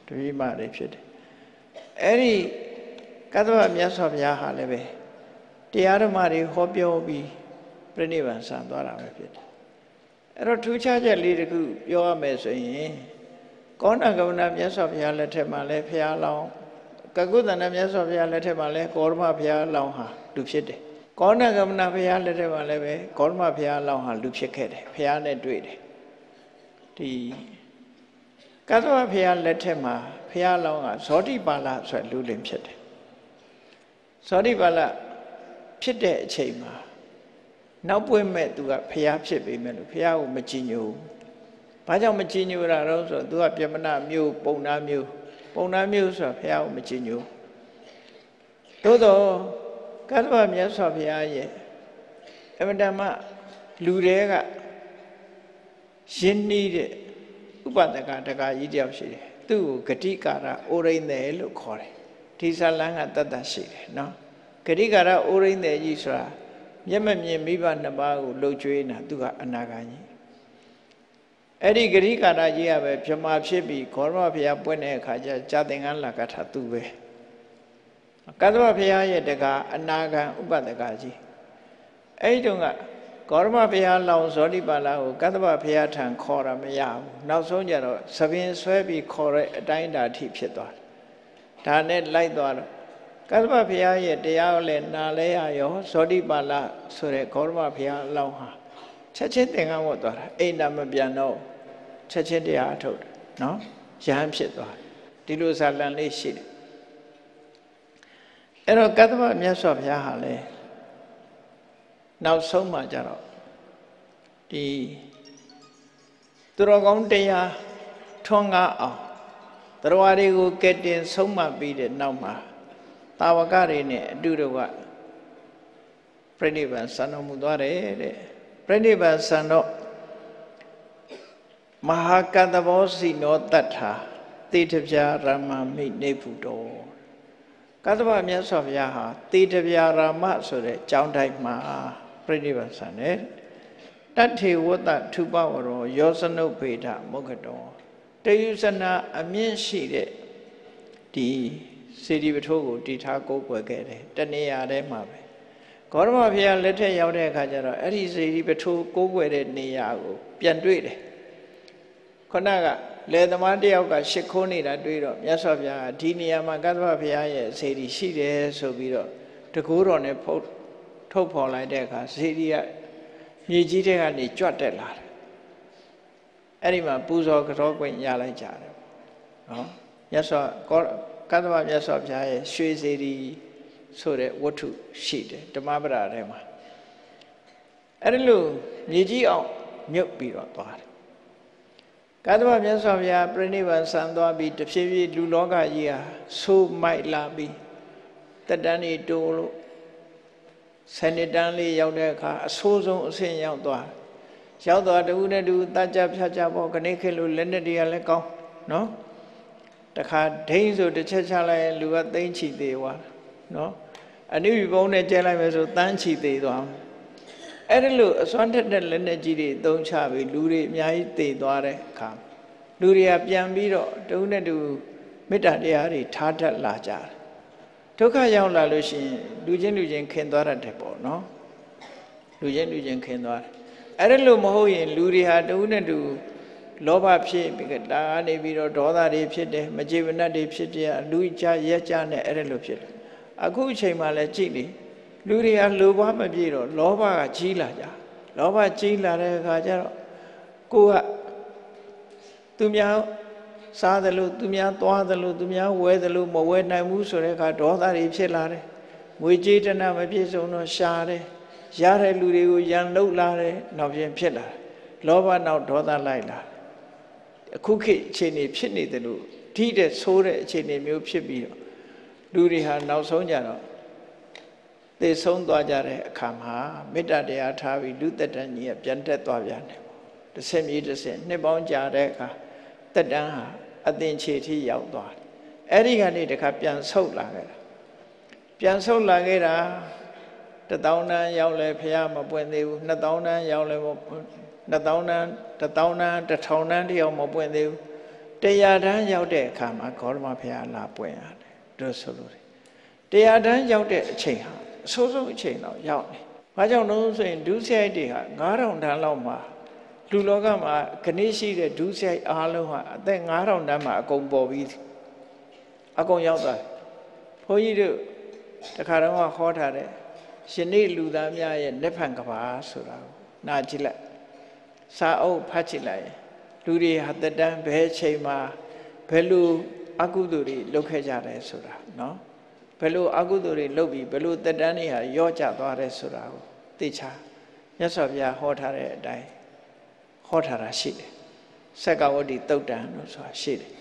တပည့်မတွေဖြစ်တယ်အဲ့ဒီကတ္တဗမြတ်စွာဘုရားဟာလည်းပဲတရားဓမ္မတွေဟောပြောပြီးပြိဋိဘံဆံသွားတာပဲဖြစ်တယ်အဲ့တော့ထူးခြားချက်လေးတစ်ခုပြောရမယ်ဆိုရင်ကောဏဂမဏမြတ်စွာဘုရားလက်ထက်မှာလည်းဘုရားလောင်းကကုသန္တမြတ်စွာဘုရားလက်ထက်မှာလည်းဂေါတမဘုရားလောင်းဟာလူဖြစ်တယ်ကောဏဂမဏဘုရားလက်ထက်မှာလည်းပဲဂေါတမဘုရားလောင်းဟာလူဖြစ်ခဲ့တယ်ဘုရားနဲ့တွေ့တယ်ဒီကတ္တဗဘုရားလက်ထက်မှာဘုရားလောင်းကဇောတိပါဠဆိုလူလင်ဖြစ်တယ်ဇောတိပါဠဖြစ်တဲ့အချိန်မှာနောက်ပွင့်မဲ့သူကဘုရားဖြစ်ပေမဲ့လို့ဘုရားကိုမကြည်ညိုဘူး။ဘာကြောင့်မကြည်ညိုတာတော့ဆိုတော့သူကပြမနာမျိုးပုံနာမျိုးပုံနာမျိုးဆိုတော့ဘုရားကိုမကြည်ညို။သို့တော့ကတ္တဗမြတ်စွာဘုရားရဲ့အမတမလူတွေကရင်းနှီးတဲ့ဥပဒကတကာကြီးတယောက်ရှိတယ်။သူ့ကိုဂတိကာရအိုရိန္ဒေလို့ခေါ်တယ်။ဒီဇာလန်းကတတ်တတ်ရှိတယ်နော်။ဂတိကာရအိုရိန္ဒေကြီးဆိုတာမျက်မမြင်မိဘနှစ်ပါးကိုလှုပ်ကြွေးနေတာသူကအနာဂါကြီးအဲ့ဒီဂရိကာရကြီးကပဲဗြဟ္မာဖြစ်ပြီးဂေါတမဘုရားပွင့်တဲ့အခါကျဇာသင်္ကန်းလာကထာသူပဲကတ္တဗဘုရားရဲ့တကာအနာဂံဥပဒကကြီးအဲ့ဒီတုန်းကဂေါတမဘုရားလောင်ဇောတိပါဠိကိုကတ္တဗဘုရားထံခေါ်တာမရဘူးနောက်ဆုံးကျတော့သပင်ဆွဲပြီးခေါ်တဲ့အတိုင်းအတာထိဖြစ်သွားတယ်ဒါနဲ့လိုက်သွားတော့ကတ္တဗဘုရားရဲ့တရားကိုလည်းနာလဲရရောဇောတိပါဠိဆိုတဲ့ဂေါတမဘုရားအလောင်းဟာချက်ချင်းသင်္ကန်းဝတ်သွားတာအိမ်သာမပြန်တော့ချက်ချင်းတရားထုတ်တယ်နော်ရဟန်းဖြစ်သွားတယ်ဒီလိုဇာလံလေးရှိတယ်အဲ့တော့ကတ္တဗမြတ်စွာဘုရားဟာလည်းနောက်ဆုံးမှကြတော့ဒီသူတော်ကောင်းတရားထွန်းကားအောင်တရားတွေကိုကဲတင်ဆုံးမပြီးတဲ့နောက်မှာတာဝကတွေနဲ့အတူတူကပြိဋိဘံဆံတော်မူသွားတယ်တဲ့ပြိဋိဘံဆံတော့မဟာကတ္တဘောစီနောတတ္ထာတေတပြာရမမိနေဖူတော်ကတ္တဗမြတ်စွာဘုရားဟာတေတပြာရမဆိုတဲ့ကျောင်းတိုင်းမှာပြိဋိဘံဆံတယ်တတ္ထေဝတ္တထုပဝရောယောစနုဖေဒမုခတောတယုဇနာအမြင့်ရှိတဲ့ဒီစေတီပထိုးကိုတည်ထားကိုးကွယ်ခဲ့တယ်တနေရာထဲမှာပဲဂေါတမဘုရားလက်ထက်ရောက်တဲ့အခါကျတော့အဲ့ဒီစေတီပထိုးကိုးကွယ်တဲ့နေရာကိုပြန်တွေ့တယ်ခဏကလေသမားတယောက်ကရှ िख ိုးနေတာတွေ့တော့မြတ်စွာဘုရားဒီနေရာမှာကတ္တဗဘုရားရဲ့စေတီရှိတယ်ဆိုပြီးတော့တကူတော်နဲ့ဖုတ်ထုတ်ဖော်လိုက်တဲ့အခါစေတီကမြေကြီးတွေကနေကြွတ်တက်လာတယ်အဲ့ဒီမှာပူဇော်ကြောခွင့်ရလိုက်ကြတယ်နော်မြတ်စွာကတ္တဗမြတ်စွာဘုရားရဲ့ရွှေစေတီဆိုတဲ့ဝတ္ထုရှိတယ်ဓမ္မပဒထဲမှာအဲ့ဒီလိုမြေကြီးအောင်မြုပ်ပြီးတော့သွားတယ်ကတ္တဗမြတ်စွာဘုရားပြိဋိဘံဆံသွားပြီးတဖြည်းဖြည်းလူလောကကြီးဟာဆိုးမိုက်လာပြီးတက်တန်းတွေတိုးလို့ဆယ်နှစ်တန်းလေးရောက်တဲ့အခါအဆိုးဆုံးအဆင့်ရောက်သွားရောက်သွားတူနဲ့တူတကြဖြတ်ကြပေါ့ခဏခေလို့လက်နဲ့တွေကလည်းကောင်းနော်တခါဒိန်းဆိုတစ်ချက်ချလိုက်လူကသိမ့်ချီသေးသွားနော်အနုဘုံနဲ့ကျဲလိုက်မယ်ဆိုတန်းချီသေးသွားအဲ့ဒီလိုအစွမ်းထက်တဲ့လက်နဲ့ကြီးတွေသုံးချပြီးလူတွေအများကြီးတည်သွားတဲ့အခါလူတွေကပြန်ပြီးတော့တူနဲ့တူမေတ္တာတရားတွေထားတတ်လာကြတယ်ဒုက္ခရောက်လာလို့ရှိရင်လူချင်းလူချင်းခင်သွားတတ်တယ်ပေါ့နော်လူချင်းလူချင်းခင်သွားတယ်အဲ့ဒီလိုမဟုတ်ရင်လူတွေဟာတူနဲ့တူလောဘဖြစ်ပြီးဒါကနေပြီးတော့ဒေါသတွေဖြစ်တယ်မကျေမနပ်တွေဖြစ်တယ်လူကြရက်ကြနဲ့အဲ့ဒီလိုဖြစ်တယ်အခုအချိန်မှလည်းကြည့်လေလူတွေကလိုဘမပြည့်တော့လောဘကကြီးလာကြလောဘကြီးလာတဲ့အခါကျတော့ကိုကသူများစားတယ်လို့သူများသွားတယ်လို့သူများဝဲတယ်လို့မဝဲနိုင်ဘူးဆိုတဲ့အခါဒေါသတွေဖြစ်လာတယ်ငွေကြေးတဏမပြည့်စုံတော့ရှာတယ်ရတဲ့လူတွေကိုရန်လုပ်လာတယ်နောက်ပြန်ဖြစ်လာတယ်လောဘနောက်ဒေါသလိုက်လာအခုခေတ်အခြေအနေဖြစ်နေတယ်လို့ထိတဲ့ဆိုးတဲ့အခြေအနေမျိုးဖြစ်ပြီးတော့လူတွေဟာနောက်ဆုံးကြတော့သေဆုံးသွားကြတဲ့အခါမှာမေတ္တာတရားထားပြီးလူသက်တမ်းကြီးကပြန်တက်သွားပြန်တယ်။တစ်ဆက်မြေတစ်ဆက်နှစ်ပေါင်းကြာတဲ့အခါသက်တမ်းဟာအသင်ခြေထိရောက်သွားတယ်။အဲ့ဒီကနေတခါပြန်ဆုတ်လာခဲ့တာ။ပြန်ဆုတ်လာခဲ့တာတသောင်းတန်းရောက်လဲဖះမပွင့်သေးဘူး။နှစ်သောင်းတန်းရောက်လဲနှစ်သောင်းတန်းတစ်သောင်းတန်းတစ်ထောင်တန်းတယောက်မပွင့်သေးဘူး။တရားတန်းရောက်တဲ့အခါမှာဂေါတမဘုရားလာပွင့်ရတယ်တို့ဆိုလို့တရားတန်းရောက်တဲ့အချိန်ဟာအဆိုးဆုံးအချိန်တော့ရောက်နေ။ဘာကြောင့်လို့ဆိုရင်ဒုစရိုက်တွေဟာငါးထောင်တန်းလောက်မှာလူလောကမှာခဏရှိတဲ့ဒုစရိုက်အားလုံးဟာအသက်ငါးထောင်တန်းမှာအကုန်ပေါ်ပြီးအကုန်ရောက်သွားတယ်။ဘုန်းကြီးတို့တခါတော့ဟောထားတဲ့ယနေ့လူသားများရဲ့နိဗ္ဗာန်ကဘာဆိုတာကိုနာကြည့်လိုက်စာအုပ်ဖတ်ကြည့်လိုက်လူတွေဟာတတန်းဘယ်ချိန်မှာဘယ်လိုအကုသိုလ်တွေလုပ်ခဲ့ကြတယ်ဆိုတာနော်ဘယ်လိုအကုသိုလ်တွေလုပ်ပြီးဘယ်လိုတတန်းတွေဟာရော့ကျသွားတယ်ဆိုတာကိုသိချာမြတ်စွာဘုရားဟောထားတဲ့အတိုင်းဟောထားတာရှိတယ်စက္ကဝတ္တိသုတ်တံလို့ဆိုတာရှိတယ်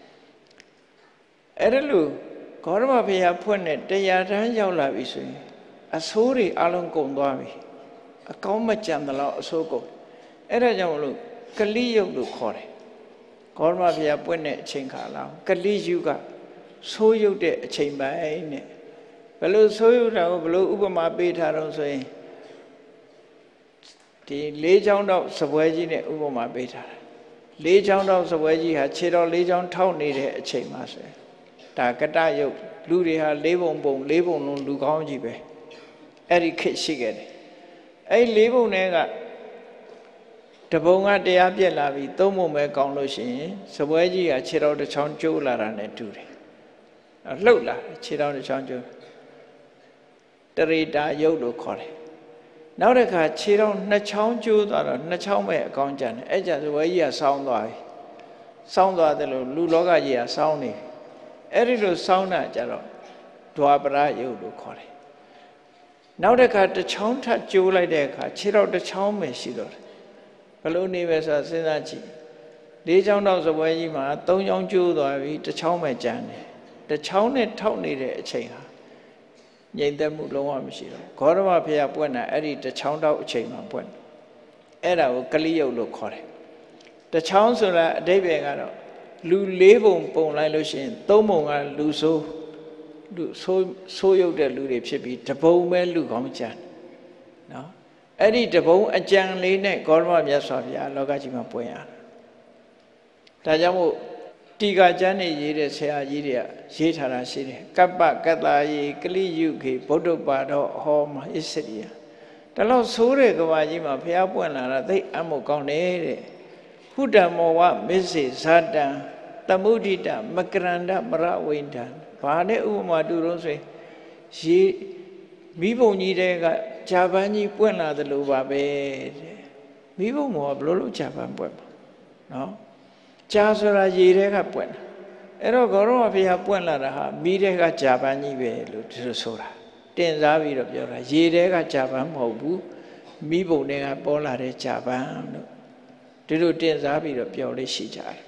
အဲ့ဒါလို့ဂေါတမဘုရားဖွင့်တဲ့တရားတန်းရောက်လာပြီဆိုရင်အဆိုးတွေအလုံးကုန်သွားပြီအကောင်းမကြံတယ်လို့အဆိုးကုန်အဲ့ဒါကြောင့်မလို့ကလိယုတ်လို့ခေါ်တယ်ဂေါတမဘုရားပွင့်တဲ့အချိန်ခါလာကလိယုကဆိုးယုတ်တဲ့အချိန်ပိုင်းနဲ့ဘယ်လိုဆိုးယုတ်တာကိုဘယ်လိုဥပမာပေးထားတော့ဆိုရင်ဒီလေးချောင်းတော့စပွဲကြီးနဲ့ဥပမာပေးထားတယ်လေးချောင်းတော့စပွဲကြီးဟာခြေတော်လေးချောင်းထောက်နေတဲ့အချိန်မှာဆိုရင်ဒါကတယုတ်လူတွေဟာလေးပုံပုံလေးပုံလုံးလူကောင်းကြီးပဲအဲ့ဒီခေတ်ရှိခဲ့တယ်အဲ့လေးပုံတွေကတပုံကတရားပြက်လာပြီးသုံးပုံပဲကောင်းလို့ရှိရင်စပွဲကြီးကခြေတော်တစ်ချောင်းကျိုးလာတာနဲ့တူတယ်လှုပ်လာခြေတော်တစ်ချောင်းကျိုးတရိတာယုတ်လို့ခေါ်တယ်နောက်တစ်ခါခြေတော်နှစ်ချောင်းကျိုးသွားတော့နှစ်ချောင်းပဲအကောင်းကြတယ်အဲ့ကြစပွဲကြီးကဆောင်းသွားပြီဆောင်းသွားတယ်လို့လူလောကကြီးကဆောင်းနေအဲ့ဒီလိုဆောင်းတာကြတော့ဒွါပရယုတ်လို့ခေါ်တယ်နောက်တစ်ခါတစ်ချောင်းထပ်ကျိုးလိုက်တဲ့အခါခြေတော်တစ်ချောင်းပဲရှိတော့တယ်ဘယ်လိုနေပဲဆိုစဉ်းစားကြည့်လေးချောင်းတော့စပွဲကြီးမှာသုံးချောင်းကျိုးသွားပြီတစ်ချောင်းပဲကျန်တယ်တစ်ချောင်းနဲ့ထောက်နေတဲ့အချိန်ဟာငြိမ်သက်မှုလုံးဝမရှိတော့ဂေါတမဘုရားပွင့်တာအဲ့ဒီတစ်ချောင်းတော့အချိန်မှာပွင့်အဲ့ဒါကိုကလိယုတ်လို့ခေါ်တယ်တစ်ချောင်းဆိုတာအဓိပ္ပာယ်ကတော့လူလေးပုံပုံလိုက်လို့ရှိရင်သုံးပုံကလူဆိုးလူဆိုးဆိုးရုပ်တဲ့လူတွေဖြစ်ပြီးတပုံပဲလူကောင်းကြတယ်နော်အဲ့ဒီတပုံအကြံလေးနဲ့ဂေါတမမြတ်စွာဘုရားလောကကြီးမှာပွင့်ရတာဒါကြောင့်မို့တိကာကျမ်းနေရေးတဲ့ဆရာကြီးတွေကရေးထားတာရှိတယ်ကပ္ပကတ္တာယေကလိယုခေဗုဒ္ဓပါတော်ဟောမှာအစ္စရိယဒါလို့ဆိုးတဲ့ကဘာကြီးမှာဘုရားပွင့်လာတာသိအမှုကောင်းတယ်တဲ့ဟုတ္တမောဝမစ္စေဇာတံသမုဒိတမကရန္တပရဝိန္ဒံဘာနဲ့ဥပမာတူတော့ဆိုရင်ရေမိဘုံကြီးတဲ့ကဂျာပန်ကြီးပွင့်လာသလိုပါပဲတဲ့မိဘုံမောဘလို့လို့ဂျာပန်ပွင့်ပါနော်ဂျာဆိုတာရေတဲ့ကပွင့်တာအဲ့တော့ဂေါတမဘုရားပွင့်လာတာဟာမိတဲ့ကဂျာပန်ကြီးပဲလို့ဒီလိုဆိုတာတင်စားပြီးတော့ပြောတာရေတဲ့ကဂျာပန်မဟုတ်ဘူးမိဘုံတွေကပေါ်လာတဲ့ဂျာပန်လို့ဒီလိုတင်စားပြီးတော့ပြောလေးရှိကြတယ်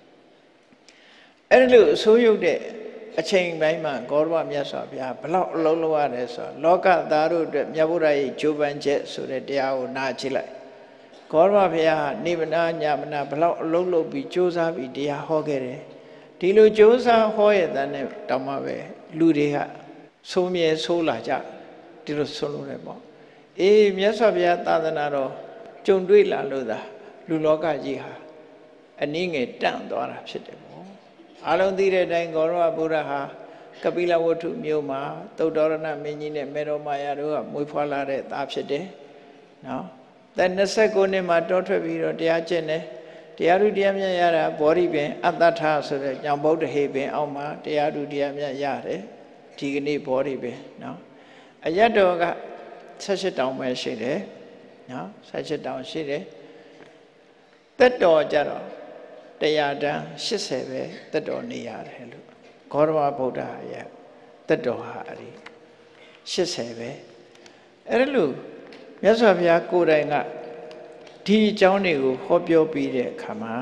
အဲ့လိုအဆိုးရုပ်တဲ့အချိန်ပိုင်းမှာဂေါတမမြတ်စွာဘုရားဘလောက်အလုံးလုံးရတယ်ဆိုတော့လောကသားတို့အတွက်မြတ်ဗုဒ္ဓရဲ့ဂျိုးပန်းချက်ဆိုတဲ့တရားကိုနားကြည့်လိုက်ဂေါတမဘုရားနေမနာညမနာဘလောက်အလုံးလုံးပြီးကြိုးစားပြီးတရားဟောခဲ့တယ်ဒီလိုကြိုးစားဟောရတဲ့နဲ့တောင်မှပဲလူတွေကဆိုးမြဲဆိုးလာကြဒီလိုဆိုလို့ရတယ်ပေါ့အေးမြတ်စွာဘုရားသာသနာတော်ကြုံတွေ့လာလို့သာလူလောကကြီးဟာအနည်းငယ်တန့်သွားတာဖြစ်တယ်ပေါ့အလုံးသိတဲ့အတိုင်းဂေါတမဗုဒ္ဓဟာကပိလဝတ္ထုမြို့မှာသုတ္တရဏမင်းကြီးနဲ့မေရောမာယာတို့ကမွေးဖွားလာတဲ့သားဖြစ်တယ်နော်သက်နှစ်ဆယ့်ကိုနှစ်မှာတောထွက်ပြီးတော့တရားကျင့်တယ်တရားဓုတရားမြတ်ရတာဘောဓိပင်အတ္တထဆိုတဲ့ကြောင့်ဗုဒ္ဓဟေပင်အောက်မှာတရားဓုတရားမြတ်ရတယ်ဒီကနေ့ဘောဓိပင်နော်အယတ်တော်ကဆက်ရှစ်တောင်ပဲရှိတယ်နော်ဆက်ရှစ်တောင်ရှိတယ်သက်တော်ကြတော့တရားတန်းရှစ်ဆယ်ပဲသက်တော်နေရတယ်လို့ဂေါတမဗုဒ္ဓရဲ့သက်တော်ဟာအဲ့ဒီရှစ်ဆယ်ပဲအဲ့လိုမြတ်စွာဘုရားကိုယ်တိုင်ကဒီအကြောင်းတွေကိုဟောပြောပြီးတဲ့အခါမှာ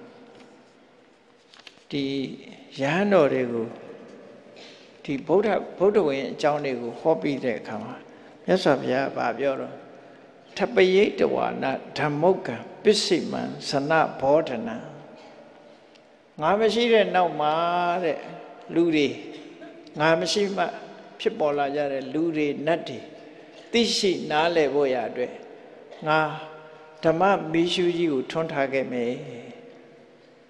ဒီယဟန်တော်တွေကိုဒီဗုဒ္ဓဗုဒ္ဓဝေအကြောင်းတွေကိုဟောပြီးတဲ့အခါမှာမြတ်စွာဘုရားဗာပြောတော့ထပယိတဝါနဓမ္မုတ်ကံပစ္စိမံဇနဘောဓနံငါမရှိတဲ့နောက်မှာတဲ့လူတွေငါမရှိမှဖြစ်ပေါ်လာကြတဲ့လူတွေနတ်တွေသိရှိနားလည်ဖို့ရအတွက်ငါဓမ္မမီးရှူးကြီးကိုထွန်းထားခဲ့မယ်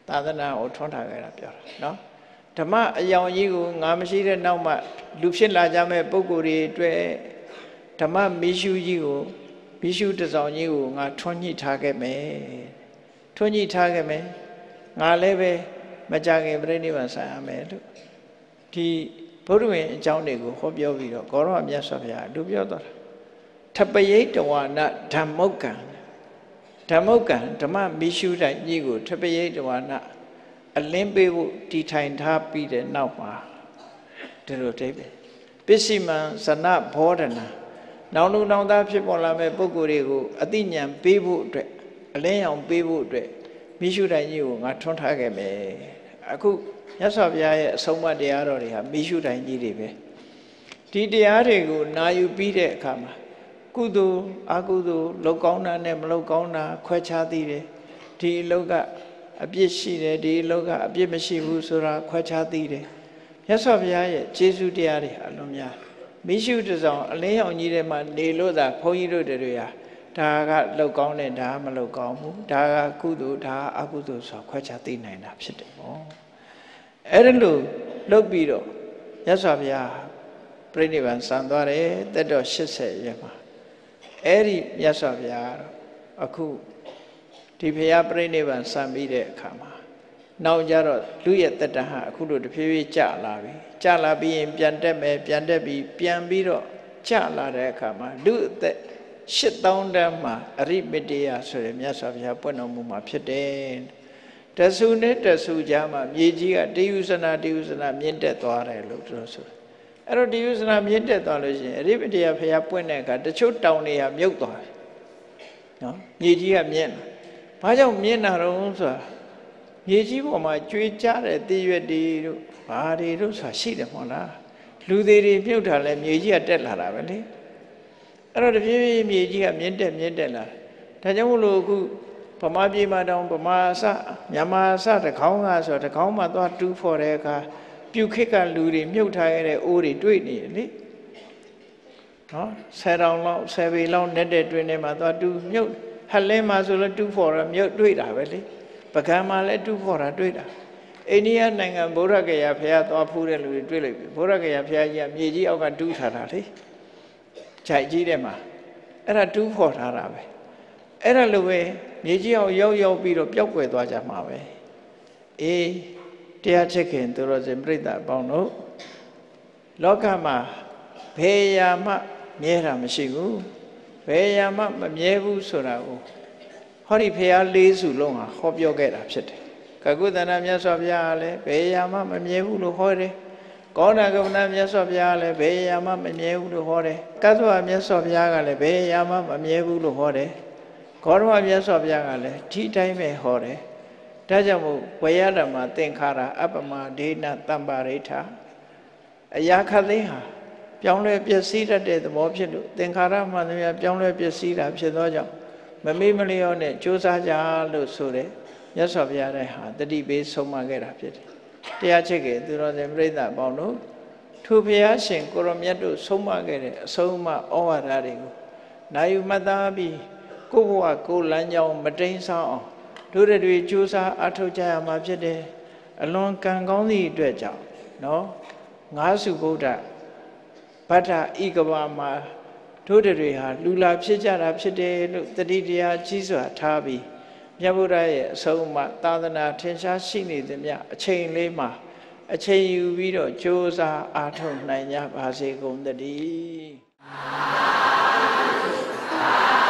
သာသနာကိုထွန်းထားခဲ့တာပြောတာနော်ဓမ္မအယောင်ကြီးကိုငါမရှိတဲ့နောက်မှလူဖြစ်လာကြမဲ့ပုဂ္ဂိုလ်တွေအတွက်ဓမ္မမီးရှူးကြီးကိုမီးရှူးတစ်ဆောင်ကြီးကိုငါထွန်းညှိထားခဲ့မယ်ထွန်းညှိထားခဲ့မယ်ငါလည်းပဲမကြခင်ပြိဋိဘံဆိုင်ရမယ်လို့ဒီဘုရားဝင်အကြောင်းတွေကိုဟောပြောပြီးတော့ဂေါရဝမြတ်စွာဘုရားလူပြောသွားတာထပယိတဝါနဓမ္မုတ်ကံဓမ္မုတ်ကံဓမ္မမီးရှူးတိုင်းကြီးကိုထပယိတဝါနအလင်းပေးဖို့တည်ထိုင်ထားပြီးတဲ့နောက်မှာဒီလိုတိတ်ပဲပစ္စည်းမံဇနဘောဓနာနောင်လူနောင်သားဖြစ်ပေါ်လာမဲ့ပုဂ္ဂိုလ်တွေကိုအသိဉာဏ်ပေးဖို့အတွက်အလင်းရောင်ပေးဖို့အတွက်မိရှုတိုင်းကြီးကိုငါထွန်းထားခဲ့မယ်အခုမြတ်စွာဘုရားရဲ့အဆုံးအမတရားတော်တွေဟာမိရှုတိုင်းကြီးတွေပဲဒီတရားတွေကိုနာယူပြီးတဲ့အခါမှာကုသိုလ်အကုသိုလ်လောက်ကောင်းတာနဲ့မလောက်ကောင်းတာခွဲခြားသိတယ်ဒီအလုပ်ကအပြစ်ရှိတယ်ဒီအလုပ်ကအပြစ်မရှိဘူးဆိုတာခွဲခြားသိတယ်မြတ်စွာဘုရားရဲ့ကျေးဇူးတရားတွေအလုံးများမိရှုတစောင်အလင်းရောင်ကြီးထဲမှာနေလို့သာဘုန်းကြီးတို့တွေဟာဒါကလောက်ကောင်းတယ်ဒါမလောက်ကောင်းဘူးဒါကကုသိုလ်ဒါအကုသိုလ်ဆိုခွဲခြားသိနိုင်တာဖြစ်တယ်ပေါ့အဲ့ဒါလို့လုပ်ပြီးတော့မြတ်စွာဘုရားပြိဋိဘံစံသွားတယ်တက်တော်၈၀ရဲမှာအဲ့ဒီမြတ်စွာဘုရားအခုဒီဘုရားပြိဋိဘံစံပြီးတဲ့အခါမှာနောက်ကြတော့လူရဲ့တတဟာအခုလိုတဖြည်းဖြည်းကျလာပြီကျလာပြီးရင်ပြန်တက်မယ်ပြန်တက်ပြီးပြန်ပြီးတော့ကျလာတဲ့အခါမှာလူအသက်ရှစ်သောင်းတန်းမှာအရိမတ္တယဆိုရယ်မြတ်စွာဘုရားပွင့်တော်မူမှာဖြစ်တယ်တဆူနဲ့တဆူကြားမှာမြေကြီးကတေယုဇနာတေယုဇနာမြင့်တက်သွားတယ်လို့သူတို့ဆိုတယ်အဲ့တော့တေယုဇနာမြင့်တက်သွားလို့ရှိရင်အရိမတ္တယဘုရားပွင့်တဲ့အခါတချို့တောင်တွေဟာမြုပ်သွားတယ်နော်မြေကြီးကမြင့်လာဘာကြောင့်မြင့်လာတော့ဆိုတာမြေကြီးပေါ်မှာကျွေးကြတဲ့တည်ရွက်တွေတို့ဘာတွေတို့ဆိုတာရှိတယ်မဟုတ်လားလူသေးတွေမြုပ်တာလဲမြေကြီးကတက်လာတာပဲလေအဲ့တော့တဖြည်းဖြည်းမြေကြီးကမြင့်တက်မြင့်တက်လာဒါကြောင့်မို့လို့အခုဗမာပြည်မှာတောင်ဗမာအစမြန်မာအစတကောင်းကဆိုတကောင်းမှသွားတူးဖော်တဲ့အခါပြုခစ်ကလူတွေမြုပ်ထားရတဲ့အိုးတွေတွေ့နေတယ်လေနော်ဆယ်တောင်လောက်ဆယ်ပေလောက်နဲ့တဲ့တွင်ထဲမှာသွားတူးမြုပ်ဟက်လင်းမှာဆိုလည်းတူးဖော်ရမြုပ်တွေ့တာပဲလေပကံမှာလည်းတူးဖော်တာတွေ့တာအိန္ဒိယနိုင်ငံဗုဒ္ဓဂယာဘုရားသွားဖူးတဲ့လူတွေတွေ့လိုက်ပြီဗုဒ္ဓဂယာဘုရားကြီးကမြေကြီးအောက်ကတူးထားတာလေခြိုက်ကြီးတဲ့မှာအဲ့ဒါတူးဖော်ထားတာပဲအဲ့ဒါလိုပဲမြေကြီးအောင်ရောက်ရောက်ပြီးတော့ပျောက်ကွယ်သွားကြမှာပဲအေးတရားချစ်ခင်သူတော်စင်ပြိဿအပေါင်းတို့လောကမှာဘယ်ရာမှမြဲတာမရှိဘူးဘယ်ရာမှမမြဲဘူးဆိုတာကိုဟောဒီဘုရားလေးစုလုံးဟာဟောပြောခဲ့တာဖြစ်တယ်ကကုသနာမြတ်စွာဘုရားကလည်းဘယ်ရာမှမမြဲဘူးလို့ဟောတယ်ကောဏကမဏမြတ်စွာဘုရားကလည်းဘယ်ရာမှမမြဲဘူးလို့ဟောတယ်ကသဝမြတ်စွာဘုရားကလည်းဘယ်ရာမှမမြဲဘူးလို့ဟောတယ်ဂေါရမမြတ်စွာဘုရားကလည်းဒီတိုင်းပဲဟောတယ်ဒါကြောင့်မို့ဝေယဓမ္မသင်္ခါရအပ္ပမဒေနတမ္ပါရိဋ္ဌာအရာခသိဟာပြောင်းလဲပျက်စီးတတ်တဲ့သဘောဖြစ်လို့သင်္ခါရမှန်သမျှပြောင်းလဲပျက်စီးတာဖြစ်သောကြောင့်မမေ့မလျော့နဲ့ကြိုးစားကြလို့ဆိုတဲ့မြတ်စွာဘုရားရဲ့ဟာတတိပေးဆုံးမခဲ့တာဖြစ်တယ်တရားချစ်ခင်သူတော်စင်ပြိဿအပေါင်းတို့ထိုဘုရားရှင်ကိုရောမြတ်တို့ဆုံးမခဲ့တဲ့အဆုံးအမဩဝါဒတွေကိုနာယူမှတ်သားပြီးကိုယ့်ဘဝကိုယ်လမ်းကြောင်းမတိမ်ဆောင်းအောင်တို့တွေကြိုးစားအထောက်ကြရမှာဖြစ်တယ်အလွန်ကံကောင်းသည့်အတွက်ကြောင့်နော်ငါးစုဗုဒ္ဓဗတ္ထဤကဘာမှာတို့တွေဟာလူလာဖြစ်ကြတာဖြစ်တယ်လို့တတိတရားကြီးစွာထားပြီးမြတ်ဗုဒ္ဓရဲ့အဆုံးအမသာသနာထင်ရှားရှိနေသည်မြအချိန်လေးမှာအချိန်ယူပြီးတော့ကြိုးစားအားထုတ်နိုင်ကြပါစေကုန်သတည်း